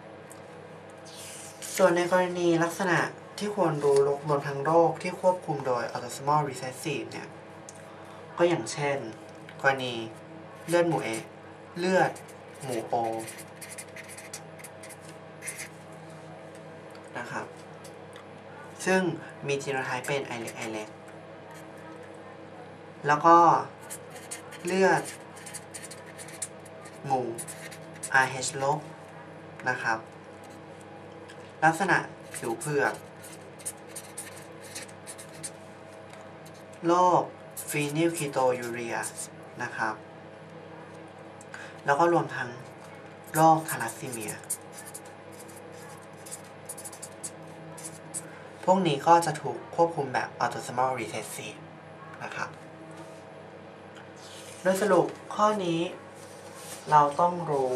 ส่วนในกรณีลักษณะที่ควรรู้รวมทั้งโรคที่ควบคุมโดย autosomal recessive เนี่ยก็อย่างเช่นกรณีเลือดหมู่ A เลือดหมู่ O นะครับซึ่งมีจีโนไทป์เป็น ไอ เล็ก ไอ เล็กแล้วก็เลือดหมู่ อาร์ เอช ลบนะครับลักษณะผิวเผือกโรคฟีนิลคีโตยูเรียนะครับแล้วก็รวมทั้งโรคทาลัสซีเมียพวกนี้ก็จะถูกควบคุมแบบ autosomal recessive นะครับโดยสรุปข้อนี้เราต้องรู้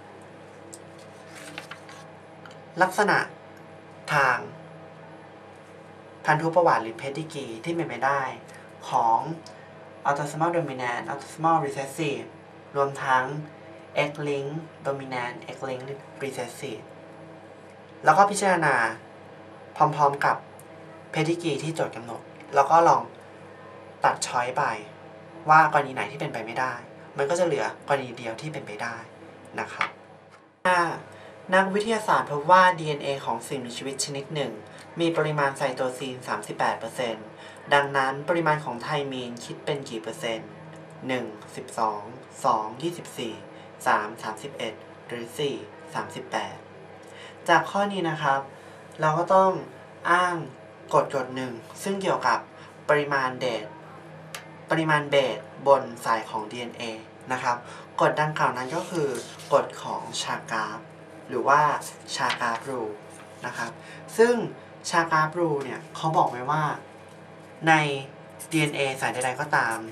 ลักษณะทางพันธุประวัติหรือเพดิกรีที่เป็นไปได้ของ autosomal dominant autosomal recessive รวมทั้ง X-linked dominant X-linked recessive แล้วก็พิจารณาพร้อมๆกับเพดิกรีที่โจทย์กำหนดแล้วก็ลองตัดช้อยไปว่ากรณีไหนที่เป็นไปไม่ได้มันก็จะเหลือกรณีเดียวที่เป็นไปได้นะครับนักวิทยาศาสตร์พบว่า ดี เอ็น เอ ของสิ่งมีชีวิตชนิดหนึ่งมีปริมาณไซโตซีน สามสิบแปดเปอร์เซ็นต์ ดังนั้นปริมาณของไทมีนคิดเป็นกี่เปอร์เซ็นต์ หนึ่ง สิบสอง สอง ยี่สิบสี่ สาม สามสิบเอ็ด หรือ สี่ สามสิบแปด จากข้อนี้นะครับเราก็ต้องอ้างกฎกฎหนึ่งซึ่งเกี่ยวกับปริมาณเดทปริมาณเบสบนสายของ ดี เอ็น เอ นะครับกฎดังกล่าวนั้นก็คือกฎของชากาฟหรือว่าชากาฟรูนะครับซึ่งชากาบรูเนี่ยเขาบอกไว้ว่าใน ดี เอ็น เอ สายใดๆก็ตาม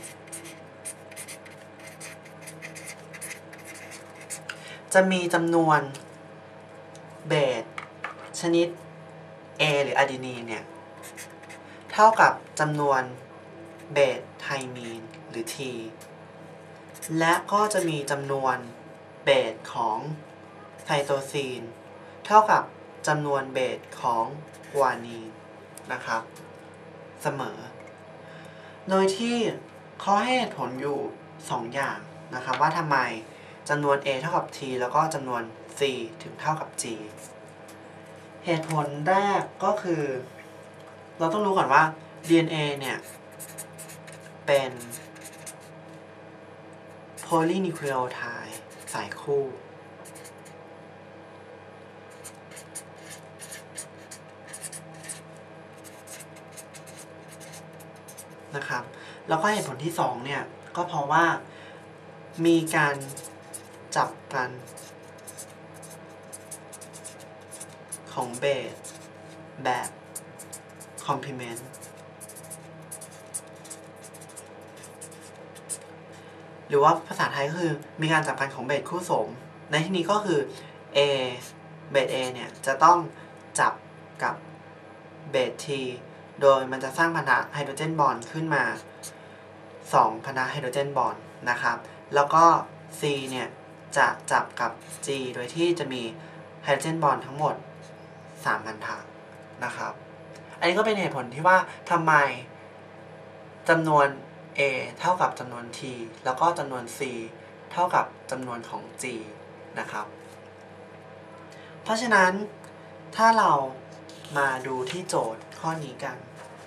จะมีจำนวนเบสชนิด A หรืออะดีนีนเนี่ยเท่ากับจำนวนเบสไทมีนหรือ T และก็จะมีจำนวนเบสของไซโตซีนเท่ากับจำนวนเบสของกวานีนนะครับเสมอโดยที่เขาให้เหตุผลอยู่สองอย่างนะครับว่าทำไมจำนวน A เท่ากับ T แล้วก็จำนวน C ถึงเท่ากับ G เหตุผลแรกก็คือเราต้องรู้ก่อนว่า ดี เอ็น เอ เนี่ยเป็น polynucleotide สายคู่นะครับแล้วก็เหตุผลที่สองเนี่ยก็เพราะว่ามีการจับกันของเบสแบบ complement หรือว่าภาษาไทยก็คือมีการจับกันของเบสคู่สมในที่นี้ก็คือ A เบส A เนี่ยจะต้องจับกับเบส T โดยมันจะสร้างพันธะไฮโดรเจนบอนด์ขึ้นมาสองพันธะไฮโดรเจนบอนด์นะครับแล้วก็ C เนี่ยจะจับกับ G โดยที่จะมีไฮโดรเจนบอนด์ทั้งหมดสามพันธะนะครับอันนี้ก็เป็นเหตุผลที่ว่าทำไมจำนวน A เท่ากับจำนวน T แล้วก็จำนวน C เท่ากับจำนวนของ G นะครับเพราะฉะนั้นถ้าเรามาดูที่โจทย์ข้อนี้กัน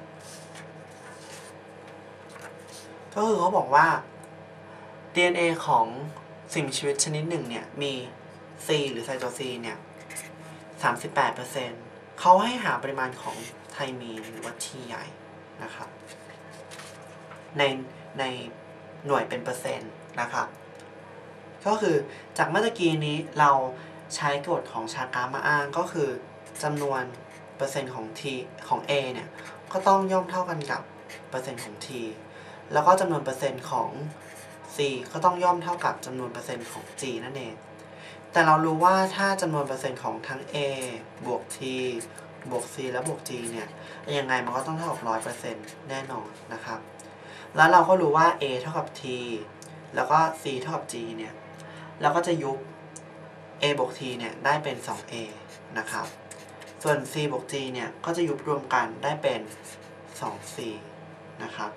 ก็คือเขาบอกว่า ดี เอ็น เอ ของสิ่งมีชีวิตชนิดหนึ่งเนี่ยมี C หรือไซโตซีนเนี่ย สามสิบแปดเปอร์เซ็นต์ เขาให้หาปริมาณของไทมีนหรือว่า T ใหญ่นะครับในในหน่วยเป็นเปอร์เซ็นต์นะครับก็คือจากเมื่อกี้นี้เราใช้กฎของชากามาอ้างก็คือจำนวนเปอร์เซ็นต์ของ T ของ A เนี่ยก็ต้องย่อมเท่ากันกับเปอร์เซ็นต์ของ T แล้วก็จำนวนเปอร์เซ็นต์ของ C ก็ต้องย่อมเท่ากับจำนวนเปอร์เซ็นต์ของ G นั่นเองแต่เรารู้ว่าถ้าจำนวนเปอร์เซ็นต์ของทั้ง A บวก T บวก C และบวก G เนี่ยยังไงมันก็ต้องเท่ากับ ร้อยเปอร์เซ็นต์ แน่นอนนะครับแล้วเราก็รู้ว่า A เท่ากับ T แล้วก็ C เท่ากับ G เนี่ยเราก็จะยุบ A บวก T เนี่ยได้เป็น สอง เอ นะครับส่วน C บวก G เนี่ยก็จะยุบรวมกันได้เป็น สอง ซี นะครับ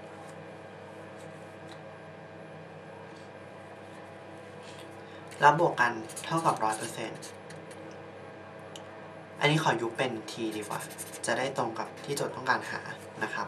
แล้วบวกกันเท่ากับ ร้อยเปอร์เซ็นต์ อันนี้ขอยุบเป็น T ดีกว่าจะได้ตรงกับที่โจทย์ต้องการหานะครับ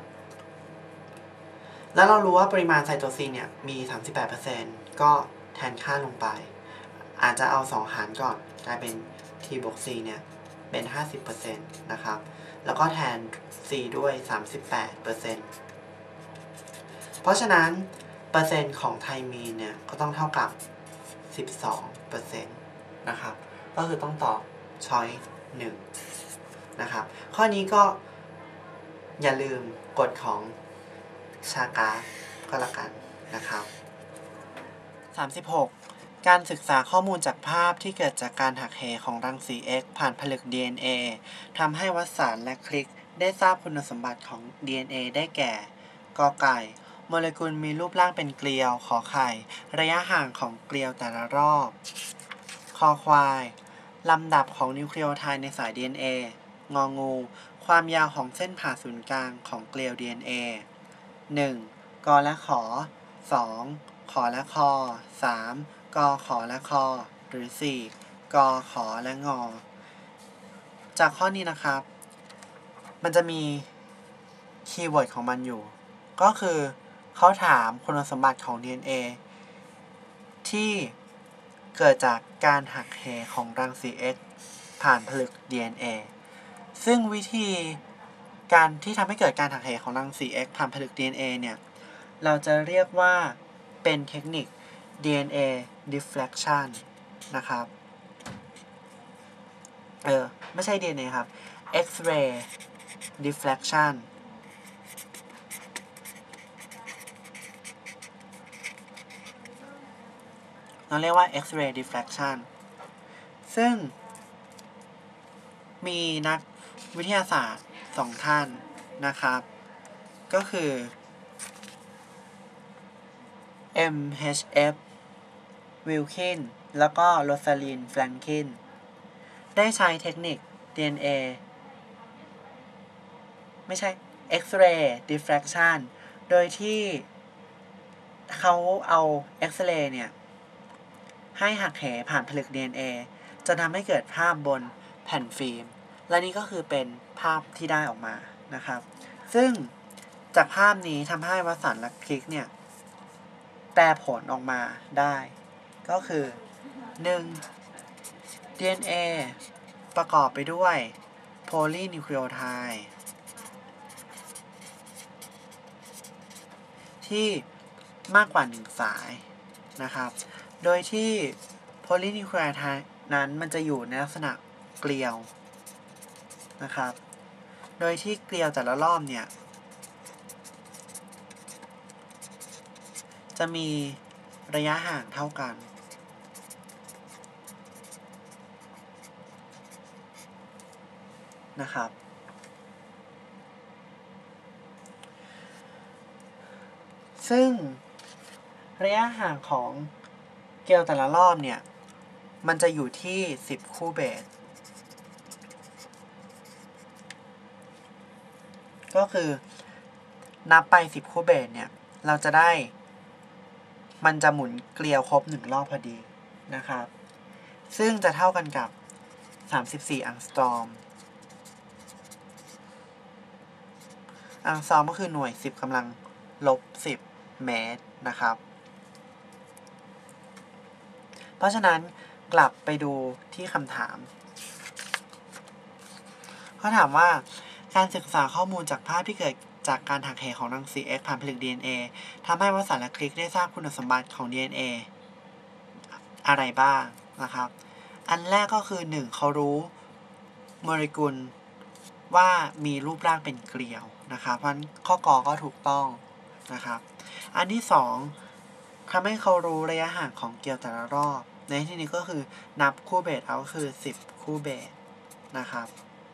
แล้วเรารู้ว่าปริมาณไซโตซีนเนี่ยมี สามสิบแปดเปอร์เซ็นต์ ก็แทนค่าลงไปอาจจะเอาสองหารก่อนกลายเป็น T บวก C เนี่ยเป็น ห้าสิบเปอร์เซ็นต์ นะครับแล้วก็แทน C ด้วย สามสิบแปดเปอร์เซ็นต์ เพราะฉะนั้นเปอร์เซ็นต์ของไทมีนเนี่ยก็ต้องเท่ากับ สิบสองเปอร์เซ็นต์ นะครับก็คือต้องตอบช้อยหนึ่งนะครับข้อนี้ก็อย่าลืมกฎของชากาก็แล้วกันนะครับสามสิบหกการศึกษาข้อมูลจากภาพที่เกิดจากการหักเหของรังสี X ผ่านผลึก ดี เอ็น เอ ทำให้วสานและคลิกได้ทราบคุณสมบัติของ ดี เอ็น เอ ได้แก่กอไก่โมเลกุลมีรูปร่างเป็นเกลียวขอไข่ระยะห่างของเกลียวแต่ละรอบคอควายลำดับของนิวคลีโอไทด์ในสาย ดี เอ็น เอ งองูความยาวของเส้นผ่าศูนย์กลางของเกลียว ดี เอ็น เอ หนึ่ง กอและขอ สอง ขอและคอ สาม กอขอและคอ หรือ สี่ กอขอและงอจากข้อนี้นะครับมันจะมีคีย์เวิร์ดของมันอยู่ก็คือเขาถามคุณสมบัติของ ดี เอ็น เอ ที่เกิดจากการหักเหของรังสี X ผ่านผลึก ดี เอ็น เอ ซึ่งวิธีการที่ทำให้เกิดการหักเหของรังสี X ผ่านผลึก ดี เอ็น เอ เนี่ยเราจะเรียกว่าเป็นเทคนิค ดี เอ็น เอ diffraction นะครับเออไม่ใช่ ดี เอ็น เอ ครับ X-ray diffraction เราเรียกว่า X-ray diffraction ซึ่งมีนักวิทยาศาสตร์สองท่านนะครับก็คือ เอ็ม เอช เอฟ Wilkin แล้วก็ Rosalind Franklin ได้ใช้เทคนิค ดี เอ็น เอ ไม่ใช่ X-ray diffraction โดยที่เขาเอา X-ray เนี่ยให้หักเหผ่านผลึก ดี เอ็น เอ จะทำให้เกิดภาพบนแผ่นฟิล์มและนี่ก็คือเป็นภาพที่ได้ออกมานะครับซึ่งจากภาพนี้ทำให้วสันต์และคลิกเนี่ยแปลผลออกมาได้ก็คือ หนึ่ง ดี เอ็น เอ ประกอบไปด้วยโพลีนิวคลีโอไทด์ที่มากกว่าหนึ่งสายนะครับโดยที่โพลีนิวคลีโอไทด์นั้นมันจะอยู่ในลักษณะเกลียวนะครับโดยที่เกลียวแต่ละรอบเนี่ยจะมีระยะห่างเท่ากันนะครับซึ่งระยะห่างของเกลียวแต่ละรอบเนี่ยมันจะอยู่ที่สิบคู่เบสก็คือนับไปสิบคู่เบสเนี่ยเราจะได้มันจะหมุนเกลียวครบหนึ่งรอบพอดีนะครับซึ่งจะเท่ากันกับสามสิบสี่อังสตรอมอังสตรอมก็คือหน่วยสิบกำลังลบสิบเมตรนะครับเพราะฉะนั้นกลับไปดูที่คำถามเขาถามว่าการศึกษาข้อมูลจากภาพที่เกิดจากการหักเหของรังสี X ผ่านผลึก ดี เอ็น เอ ทำให้วสันต์และคลิกได้ทราบคุณสมบัติของ ดี เอ็น เอ อะไรบ้างนะครับอันแรกก็คือหนึ่งเขารู้โมเลกุลว่ามีรูปร่างเป็นเกลียวนะครับเพราะฉะนั้นข้อกอก็ถูกต้องนะครับอันที่สองทำให้เขารู้ระยะห่างของเกลียวแต่ละรอบในที่นี้ก็คือนับคู่เบสเอาก็คือสิบคู่เบสนะครับ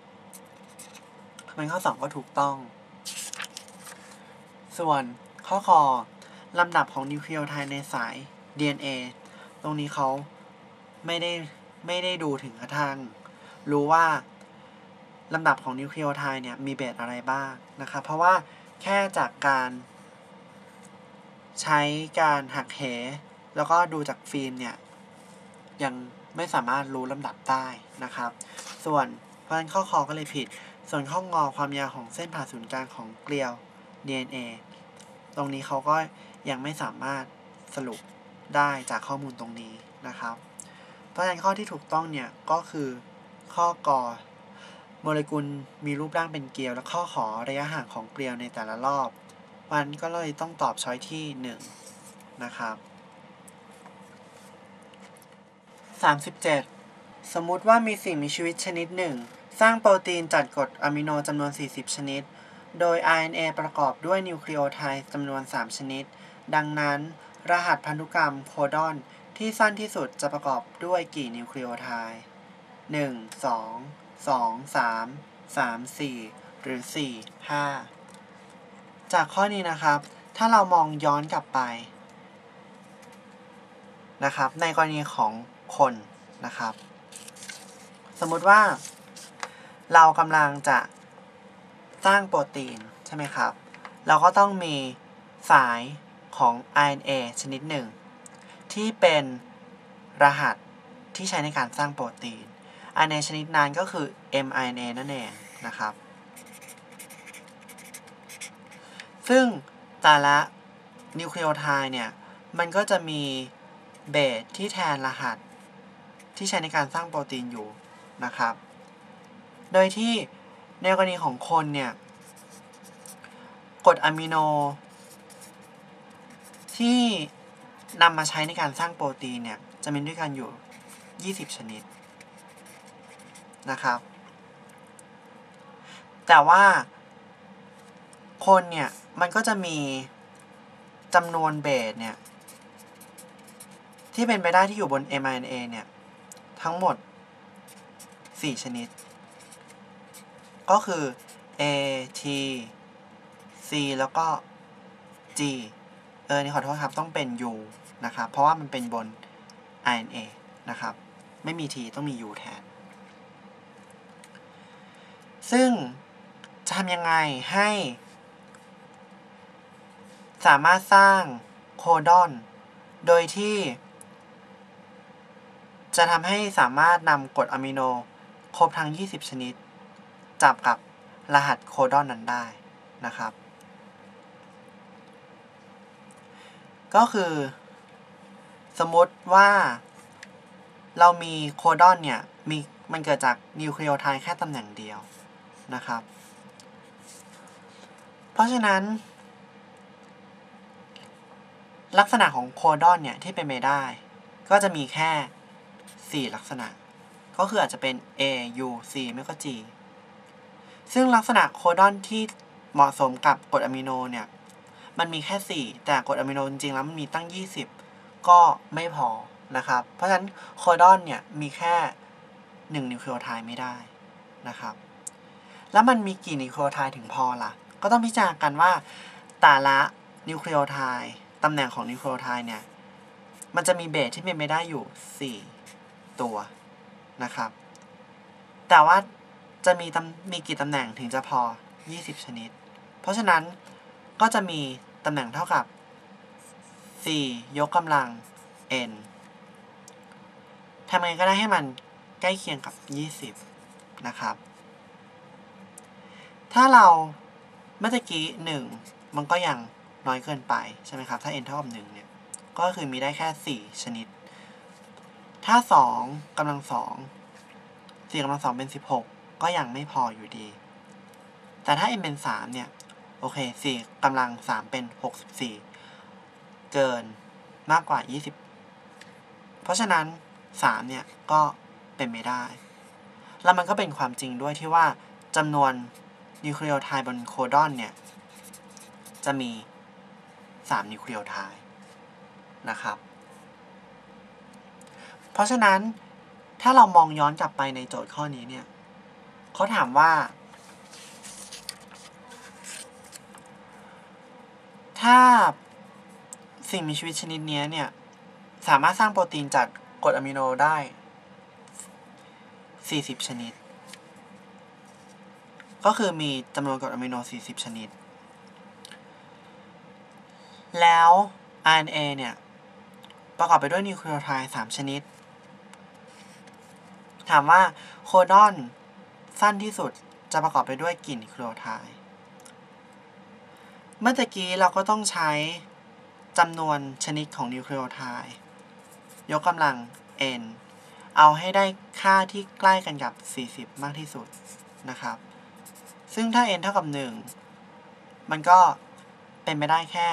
มันข้อสองก็ถูกต้องส่วนข้อคอลำดับของนิวคลีโอไทด์ในสาย ดี เอ็น เอ ตรงนี้เขาไม่ได้ไม่ได้ดูถึงกระทั่งรู้ว่าลำดับของนิวคลีโอไทด์เนี่ยมีเบสอะไรบ้างนะครับเพราะว่าแค่จากการใช้การหักเหแล้วก็ดูจากฟิล์มเนี่ยยังไม่สามารถรู้ลำดับได้นะครับส่วนเพราะฉะนั้นข้อคอก็เลยผิดส่วนข้องอความยาวของเส้นผ่าศูนย์กลางของเกลียว ดี เอ็น เอ ตรงนี้เขาก็ยังไม่สามารถสรุปได้จากข้อมูลตรงนี้นะครับเพราะฉะนั้นข้อที่ถูกต้องเนี่ยก็คือข้อกอโมเลกุลมีรูปร่างเป็นเกลียวและข้อขอระยะห่างของเกลียวในแต่ละรอบมันก็เลยต้องตอบช้อยที่หนึ่งนะครับสามสิบเจ็ดสมมุติว่ามีสิ่งมีชีวิตชนิดหนึ่งสร้างโปรตีนจัดกรดอะมิโนจำนวนสี่สิบชนิดโดย อาร์ เอ็น เอ ประกอบด้วยนิวคลีโอไทด์จำนวนสามชนิดดังนั้นรหัสพันธุกรรมโคดอนที่สั้นที่สุดจะประกอบด้วยกี่นิวคลีโอไทด์หนึ่ง สอง สอง สาม สาม สี่หรือสี่ ห้าจากข้อนี้นะครับถ้าเรามองย้อนกลับไปนะครับในกรณีของคนนะครับสมมุติว่าเรากำลังจะสร้างโปรตีนใช่ไหมครับเราก็ต้องมีสายของ อาร์ เอ็น เอ ชนิดหนึ่งที่เป็นรหัสที่ใช้ในการสร้างโปรตีน อาร์ เอ็น เอ ชนิดนั้นก็คือ เอ็ม อาร์ เอ็น เอ นั่นเองนะครับซึ่งแต่ละนิวคลีโอไทด์เนี่ยมันก็จะมีเบสที่แทนรหัสที่ใช้ในการสร้างโปรตีนอยู่นะครับโดยที่ในกรณีของคนเนี่ยกรดอะมิโนที่นำมาใช้ในการสร้างโปรตีนเนี่ยจะมีด้วยกันอยู่ยี่สิบชนิดนะครับแต่ว่าคนเนี่ยมันก็จะมีจำนวนเบสเนี่ยที่เป็นไปได้ที่อยู่บน เอ็ม อาร์ เอ็น เอ เนี่ยทั้งหมดสี่ชนิดก็คือ A T C แล้วก็ G เออนี่ขอโทษครับต้องเป็น U นะครับเพราะว่ามันเป็นบน อาร์ เอ็น เอ นะครับไม่มี T ต้องมี U แทนซึ่งจะทำยังไงให้สามารถสร้างโคดอนโดยที่จะทำให้สามารถนำกรดอะมิโนครบทั้งยี่สิบชนิดจับกับรหัสโคดอนนั้นได้นะครับก็คือสมมติว่าเรามีโคดอนเนี่ยมีมันเกิดจากนิวคลีโอไทด์แค่ตำแหน่งเดียวนะครับเพราะฉะนั้นลักษณะของโคดอนเนี่ยที่เป็นไปได้ก็จะมีแค่สี่ลักษณะก็คืออาจจะเป็น A U C ไม่ก็ G ซึ่งลักษณะโคดอนที่เหมาะสมกับกรดอะมิโนเนี่ยมันมีแค่สี่แต่กรดอะมิโนจริงๆแล้วมันมีตั้งยี่สิบก็ไม่พอนะครับเพราะฉะนั้นโคดอนเนี่ยมีแค่หนึ่งนิวคลีโอไทด์ไม่ได้นะครับแล้วมันมีกี่นิวคลีโอไทด์ถึงพอล่ะก็ต้องพิจารณากันว่าแต่ละนิวคลีโอไทด์ตำแหน่งของนิวคลีโอไทด์เนี่ยมันจะมีเบสที่เป็นไปได้อยู่สี่ตัวนะครับแต่ว่าจะมีมีกี่ตำแหน่งถึงจะพอยี่สิบชนิดเพราะฉะนั้นก็จะมีตำแหน่งเท่ากับสี่ยกกำลัง n ทำไงก็ได้ให้มันใกล้เคียงกับยี่สิบนะครับถ้าเราเมื่อกี้หนึ่งมันก็ยังน้อยเกินไปใช่ไหมครับถ้า n เท่ากับหนึ่งเนี่ยก็คือมีได้แค่สี่ชนิดถ้าสองกำลังสองสี่กำลังสองเป็นสิบหกก็ยังไม่พออยู่ดีแต่ถ้า n เป็นสามเนี่ยโอเคสี่กำลังสามเป็นหกสิบสี่เกินมากกว่ายี่สิบเพราะฉะนั้นสามเนี่ยก็เป็นไม่ได้แล้วมันก็เป็นความจริงด้วยที่ว่าจำนวนนิวคลีโอไทด์บนโคดอนเนี่ยจะมีสามนิวคลีโอไทด์นะครับเพราะฉะนั้นถ้าเรามองย้อนกลับไปในโจทย์ข้อนี้เนี่ยเขาถามว่าถ้าสิ่งมีชีวิตชนิดนี้เนี่ยสามารถสร้างโปรตีนจากกรดอะมิโนได้สี่สิบชนิดก็คือมีจำนวนกรดอะมิโนสี่สิบชนิดแล้ว อาร์ เอ็น เอ เนี่ยประกอบไปด้วยนิวคลีโอไทด์สามชนิดถามว่าโคดอนสั้นที่สุดจะประกอบไปด้วยกี่นิวคลีโอไทด์เมื่อกี้เราก็ต้องใช้จำนวนชนิดของนิวคลีโอไทด์ยกกำลัง n เอาให้ได้ค่าที่ใกล้กันกับสี่สิบมากที่สุดนะครับซึ่งถ้า n เท่ากับหนึ่งมันก็เป็นไปได้แค่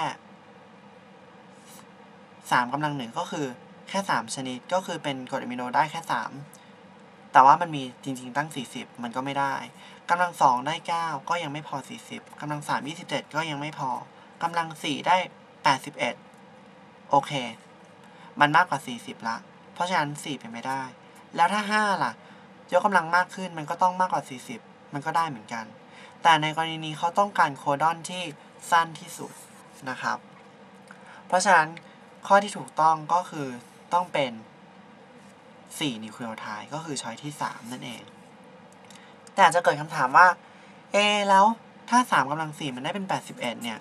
สามกำลังหนึ่งก็คือแค่สามชนิดก็คือเป็นกรดอะมิโนได้แค่สามแต่ว่ามันมีจริงๆตั้งสี่สิบมันก็ไม่ได้กำลังสองได้เก้าก็ยังไม่พอสี่สิบกำลังสาม ยี่สิบเจ็ดก็ยังไม่พอกำลังสี่ได้แปดสิบเอ็ดโอเคมันมากกว่าสี่สิบละเพราะฉะนั้นสี่เป็นไม่ได้แล้วถ้าห้าล่ะยกกำลังมากขึ้นมันก็ต้องมากกว่าสี่สิบมันก็ได้เหมือนกันแต่ในกรณีนี้เขาต้องการโคดอนที่สั้นที่สุดนะครับเพราะฉะนั้นข้อที่ถูกต้องก็คือต้องเป็นสี่นิวคลีโอไทด์ก็คือช้อยที่สามนั่นเองแต่อาจจะเกิดคำถามว่าเอแล้วถ้าสามกำลังสี่มันได้เป็นแปดสิบเอ็ดเนี่ย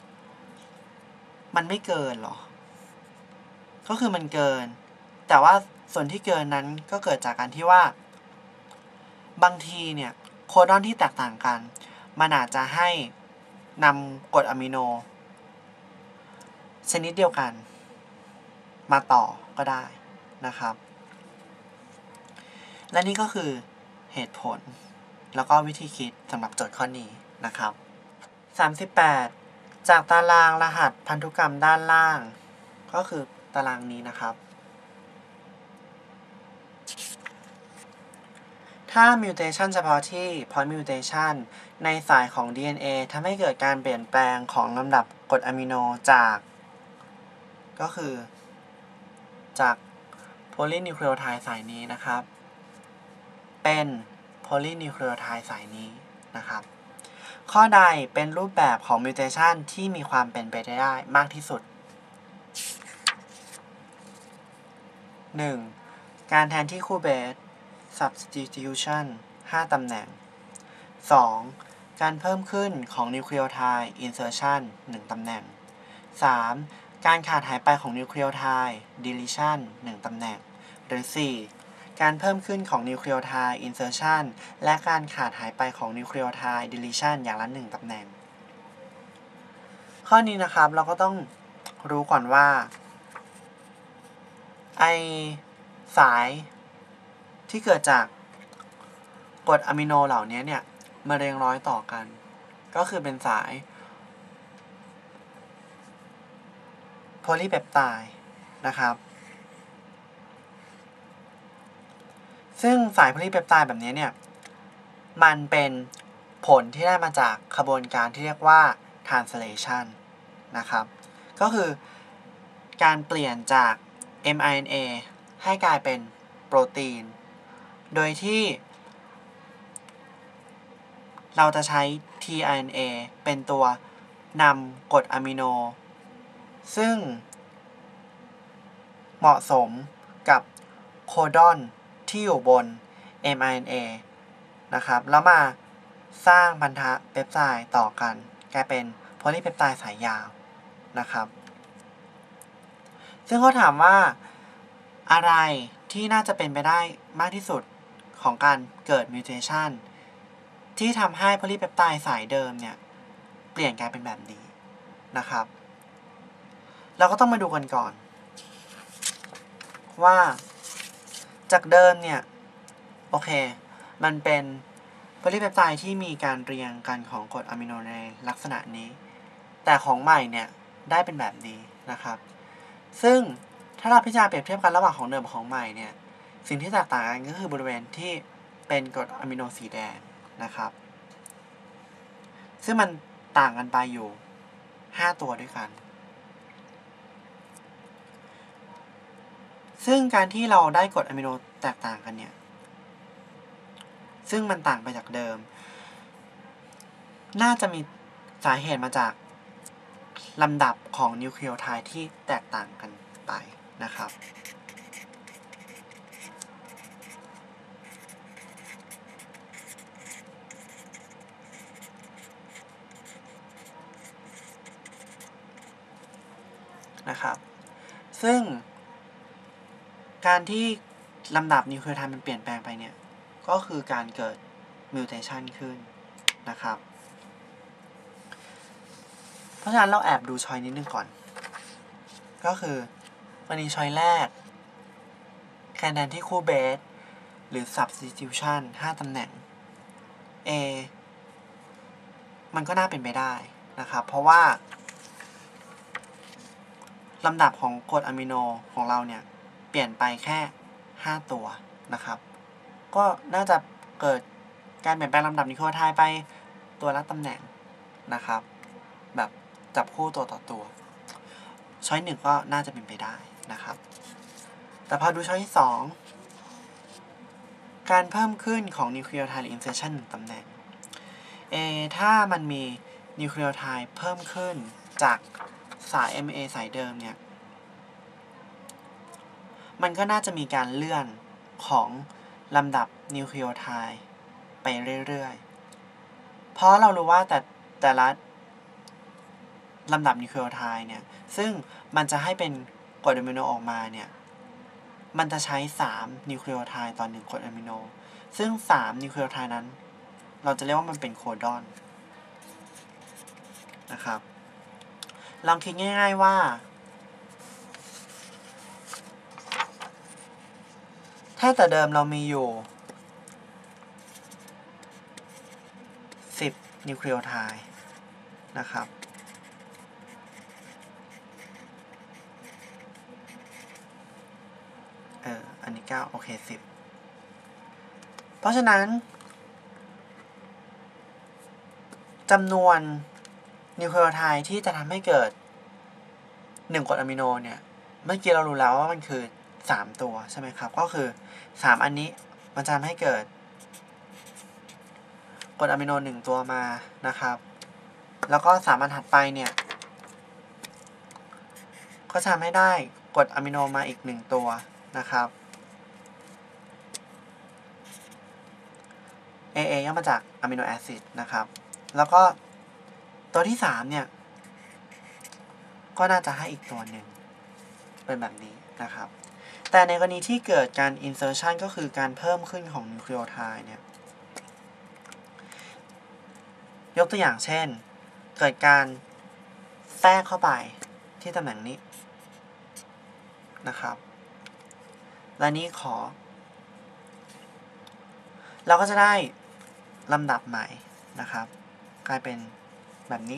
มันไม่เกินหรอก็คือมันเกินแต่ว่าส่วนที่เกินนั้นก็เกิดจากการที่ว่าบางทีเนี่ยโคดอนที่แตกต่างกันมันอาจจะให้นำกรดอะมิโนชนิดเดียวกันมาต่อก็ได้นะครับและนี่ก็คือเหตุผลแล้วก็วิธีคิดสำหรับโจทย์ข้อนี้นะครับสามสิบแปดจากตารางรหัสพันธุกรรมด้านล่างก็คือตารางนี้นะครับถถ้า mutation เฉพาะที่ point mutation ในสายของ ดี เอ็น เอ ทำให้เกิดการเปลี่ยนแปลงของลำดับกรดอะมิโนจากก็คือจาก polynucleotide สายนี้นะครับเป็น polynucleotide สายนี้นะครับข้อใดเป็นรูปแบบของ mutation ที่มีความเป็นไปได้มากที่สุด หนึ่ง. การแทนที่คู่เบส substitution ห้า ตำแหน่ง สอง. การเพิ่มขึ้นของ nucleotide insertion หนึ่ง ตำแหน่ง สาม. การขาดหายไปของ nucleotide deletion หนึ่ง ตำแหน่ง หรือ สี่. การเพิ่มขึ้นของ nucleotide insertion และการขาดหายไปของ nucleotide deletion อย่างละหนึ่ง ตำแหน่ง ข้อนี้นะครับเราก็ต้องรู้ก่อนว่าไอสายที่เกิดจากกรดอะมิโนเหล่านี้เนี่ยมาเรียงร้อยต่อกันก็คือเป็นสายโพลีเปปไทด์นะครับซึ่งสายโพลีเปปไทด์แบบนี้เนี่ยมันเป็นผลที่ได้มาจากกระบวนการที่เรียกว่า translation นะครับก็คือการเปลี่ยนจาก เอ็ม อาร์ เอ็น เอ ให้กลายเป็นโปรตีนโดยที่เราจะใช้ ที อาร์ เอ็น เอ เป็นตัวนำกรดอะมิโนซึ่งเหมาะสมกับโคดอนที่อยู่บน เอ็ม อาร์ เอ็น เอ นะครับแล้วมาสร้างพันธะเปปไทด์ต่อกันกลายเป็นโพลีเปปไทด์สายยาวนะครับซึ่งเขาถามว่าอะไรที่น่าจะเป็นไปได้มากที่สุดของการเกิดมิวเทชันที่ทำให้โพลีเปปไทด์สายเดิมเนี่ยเปลี่ยนกลายเป็นแบบนี้นะครับเราก็ต้องมาดูกันก่อนว่าจากเดิมเนี่ยโอเคมันเป็นโพลีเปปไทด์ที่มีการเรียงกันของกรดอะมิโนในลักษณะนี้แต่ของใหม่เนี่ยได้เป็นแบบนี้นะครับซึ่งถ้าเราพิจารณาเปรียบเทียบกันระหว่างของเดิมกับของใหม่เนี่ยสิ่งที่แตกต่างกันก็คือบริเวณที่เป็นกรดอะมิโนสีแดงนะครับซึ่งมันต่างกันไปอยู่ห้าตัวด้วยกันซึ่งการที่เราได้กรดอะมิโนแตกต่างกันเนี่ยซึ่งมันต่างไปจากเดิมน่าจะมีสาเหตุมาจากลำดับของนิวคลีโอไทด์ที่แตกต่างกันไปนะครับนะครับซึ่งการที่ลำดับนิวคลีโอไทด์มันเปลี่ยนแปลงไปเนี่ยก็คือการเกิดมิวเทชันขึ้นนะครับเพราะฉะนั้นเราแอบดูช้อยนิดนึงก่อนก็คือวันนี้ช้อยแรกการแทนที่คู่เบสหรือ substitution ห้า ตำแหน่ง A มันก็น่าเป็นไปได้นะครับเพราะว่าลำดับของกรดอะมิโนของเราเนี่ยเปลี่ยนไปแค่ห้าตัวนะครับก็น่าจะเกิดการเปลี่ยนแปลงลำดับนิวคลีโอไทด์ไปตัวละตำแหน่งนะครับแบบจับคู่ตัวต่อตัวช้อยหนึ่งก็น่าจะเป็นไปได้นะครับแต่พอดูช้อยที่สองการเพิ่มขึ้นของนิวคลีโอไทด์อินเซอร์ชันหนึ่งตำแหน่ง A ถ้ามันมีนิวคลีโอไทด์เพิ่มขึ้นจากสาย เอ็ม เอ สายเดิมเนี่ยมันก็น่าจะมีการเลื่อนของลำดับนิวคลีโอไทด์ไปเรื่อยๆเพราะเรารู้ว่าแต่แต่ละลำดับนิวคลีโอไทด์เนี่ยซึ่งมันจะให้เป็นกรดอะมิโนออกมาเนี่ยมันจะใช้สามนิวคลีโอไทด์ต่อหนึ่งกรดอะมิโนซึ่งสามนิวคลีโอไทด์นั้นเราจะเรียกว่ามันเป็นโคดอนนะครับลองคิดง่ายๆว่าถ้าแต่เดิมเรามีอยู่สิบนิวคลีโอไทด์นะครับเอออันนี้เก้าโอเคสิบพเพราะฉะนั้นจำนวนนิวคลีโอไทด์ที่จะทำให้เกิดหนึ่งกรดอะมิโนเนี่ยเมื่อกี้เรารู้แล้วว่ามันคือสามตัวใช่ไหมครับก็คือสามอันนี้มันจะทำให้เกิดกรดอะมิโนหนึ่งตัวมานะครับแล้วก็สามอันถัดไปเนี่ยก็ทำให้ได้กรดอะมิโนมาอีกหนึ่งตัวนะครับ เอ เอ ย่อมาจากอะมิโนแอซิดนะครับแล้วก็ตัวที่สามเนี่ยก็น่าจะให้อีกตัวหนึ่งเป็นแบบนี้นะครับแต่ในกรณีที่เกิดการ insertion ก็คือการเพิ่มขึ้นของนิวคลีโอไทด์เนี่ยยกตัวอย่างเช่นเกิดการแทรกเข้าไปที่ตำแหน่งนี้นะครับและนี้ขอเราก็จะได้ลำดับใหม่นะครับกลายเป็นแบบนี้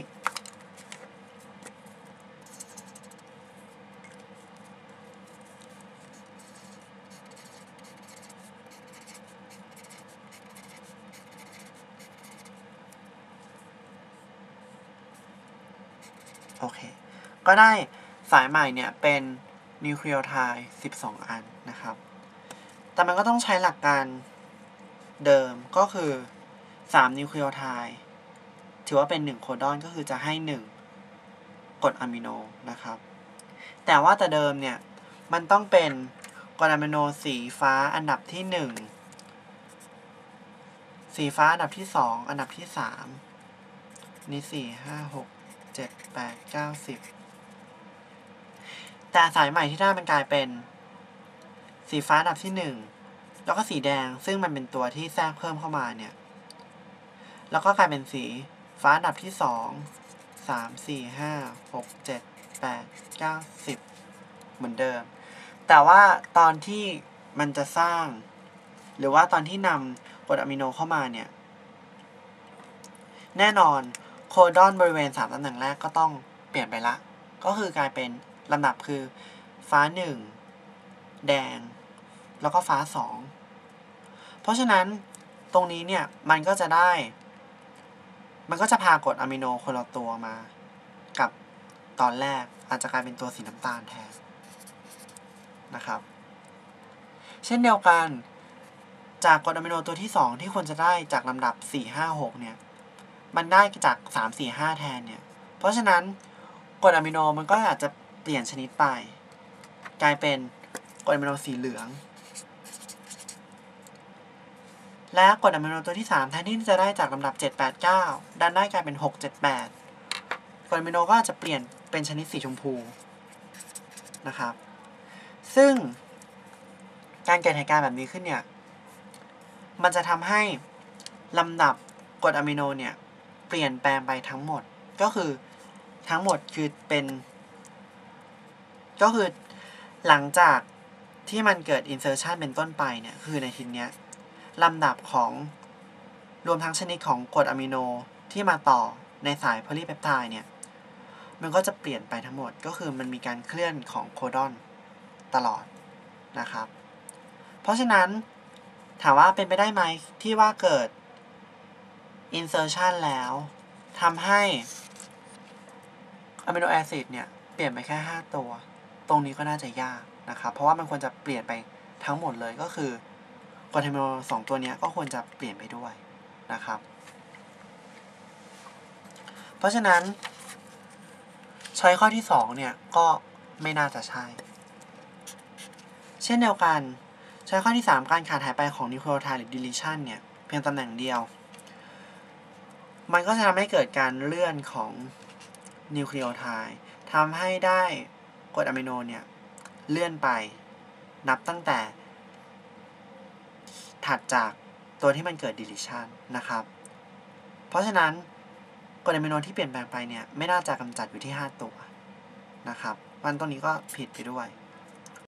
โอเคก็ได้สายใหม่เนี่ยเป็นนิวคลีโอไทด์สิบสองอันนะครับแต่มันก็ต้องใช้หลักการเดิมก็คือสามนิวคลีโอไทด์ถือว่าเป็นหนึ่งโคดอนก็คือจะให้หนึ่งกรดอะมิโนนะครับแต่ว่าแต่เดิมเนี่ยมันต้องเป็นกรดอะมิโนสีฟ้าอันดับที่หนึ่งสีฟ้าอันดับที่สองอันดับที่สามนี่สี่ ห้า หก เจ็ด แปด เก้า สิบแต่สายใหม่ที่ได้มันกลายเป็นสีฟ้าอันดับที่หนึ่งแล้วก็สีแดงซึ่งมันเป็นตัวที่แทรกเพิ่มเข้ามาเนี่ยแล้วก็กลายเป็นสีฟ้าอันดับที่สอง สาม สี่ ห้า หก เจ็ด แปด เก้า สิบเหมือนเดิมแต่ว่าตอนที่มันจะสร้างหรือว่าตอนที่นำกรดอะมิโนเข้ามาเนี่ยแน่นอนโคดอนบริเวณสามตำแหน่งแรกก็ต้องเปลี่ยนไปละก็คือกลายเป็นลำดับคือฟ้าหนึ่งแดงแล้วก็ฟ้าสองเพราะฉะนั้นตรงนี้เนี่ยมันก็จะได้มันก็จะพากรดอะมิโนคนละตัวมากับตอนแรกอาจจะกลายเป็นตัวสีน้ำตาลแทนนะครับเช่นเดียวกันจากกรดอะมิโนตัวที่สองที่ควรจะได้จากลำดับสี่ ห้า หกเนี่ยมันได้จากสาม สี่ ห้าแทนเนี่ยเพราะฉะนั้นกรดอะมิโนมันก็อาจจะเปลี่ยนชนิดไปกลายเป็นกรดอะมิโนสีเหลืองและกรดอะมิโนตัวที่สามแทนที่จะได้จากลำดับเจ็ด แปด เก้าดันได้กลายเป็นหก เจ็ด แปดกรดอะมิโนก็อาจจะเปลี่ยนเป็นชนิดสีชมพูนะครับซึ่งการเกิดเหตุการณ์แบบนี้ขึ้นเนี่ยมันจะทำให้ลำดับกรดอะมิโนเนี่ยเปลี่ยนแปลงไปทั้งหมดก็คือทั้งหมดคือเป็นก็คือหลังจากที่มันเกิด insertion เป็นต้นไปเนี่ยคือในทีเนี้ยลำดับของรวมทั้งชนิดของกรดอะมิโนที่มาต่อในสายโพลีเพปไทด์เนี่ยมันก็จะเปลี่ยนไปทั้งหมดก็คือมันมีการเคลื่อนของโคดอนตลอดนะครับเพราะฉะนั้นถามว่าเป็นไปได้ไหมที่ว่าเกิด insertion แล้วทำให้อะมิโนแอซิดเนี่ยเปลี่ยนไปแค่ห้าตัวตรงนี้ก็น่าจะยากนะครับเพราะว่ามันควรจะเปลี่ยนไปทั้งหมดเลยก็คือกรดอะมิโนสองตัวนี้ก็ควรจะเปลี่ยนไปด้วยนะครับเพราะฉะนั้นช้อยข้อที่สองเนี่ยก็ไม่น่าจะใช่เช่นเดียวกันช้อยข้อที่สามการขาดหายไปของนิวคลีโอไทด์หรือ deletion เนี่ยเพียงตำแหน่งเดียวมันก็จะทำให้เกิดการเลื่อนของนิวคลีโอไทด์ทำให้ได้กรดอะมิโนเนี่ยเลื่อนไปนับตั้งแต่ถัดจากตัวที่มันเกิด deletion นะครับเพราะฉะนั้นกรดอะมิโนที่เปลี่ยนแปลงไปเนี่ยไม่น่าจะกำจัดอยู่ที่ห้าตัวนะครับมันตรงนี้ก็ผิดไปด้วย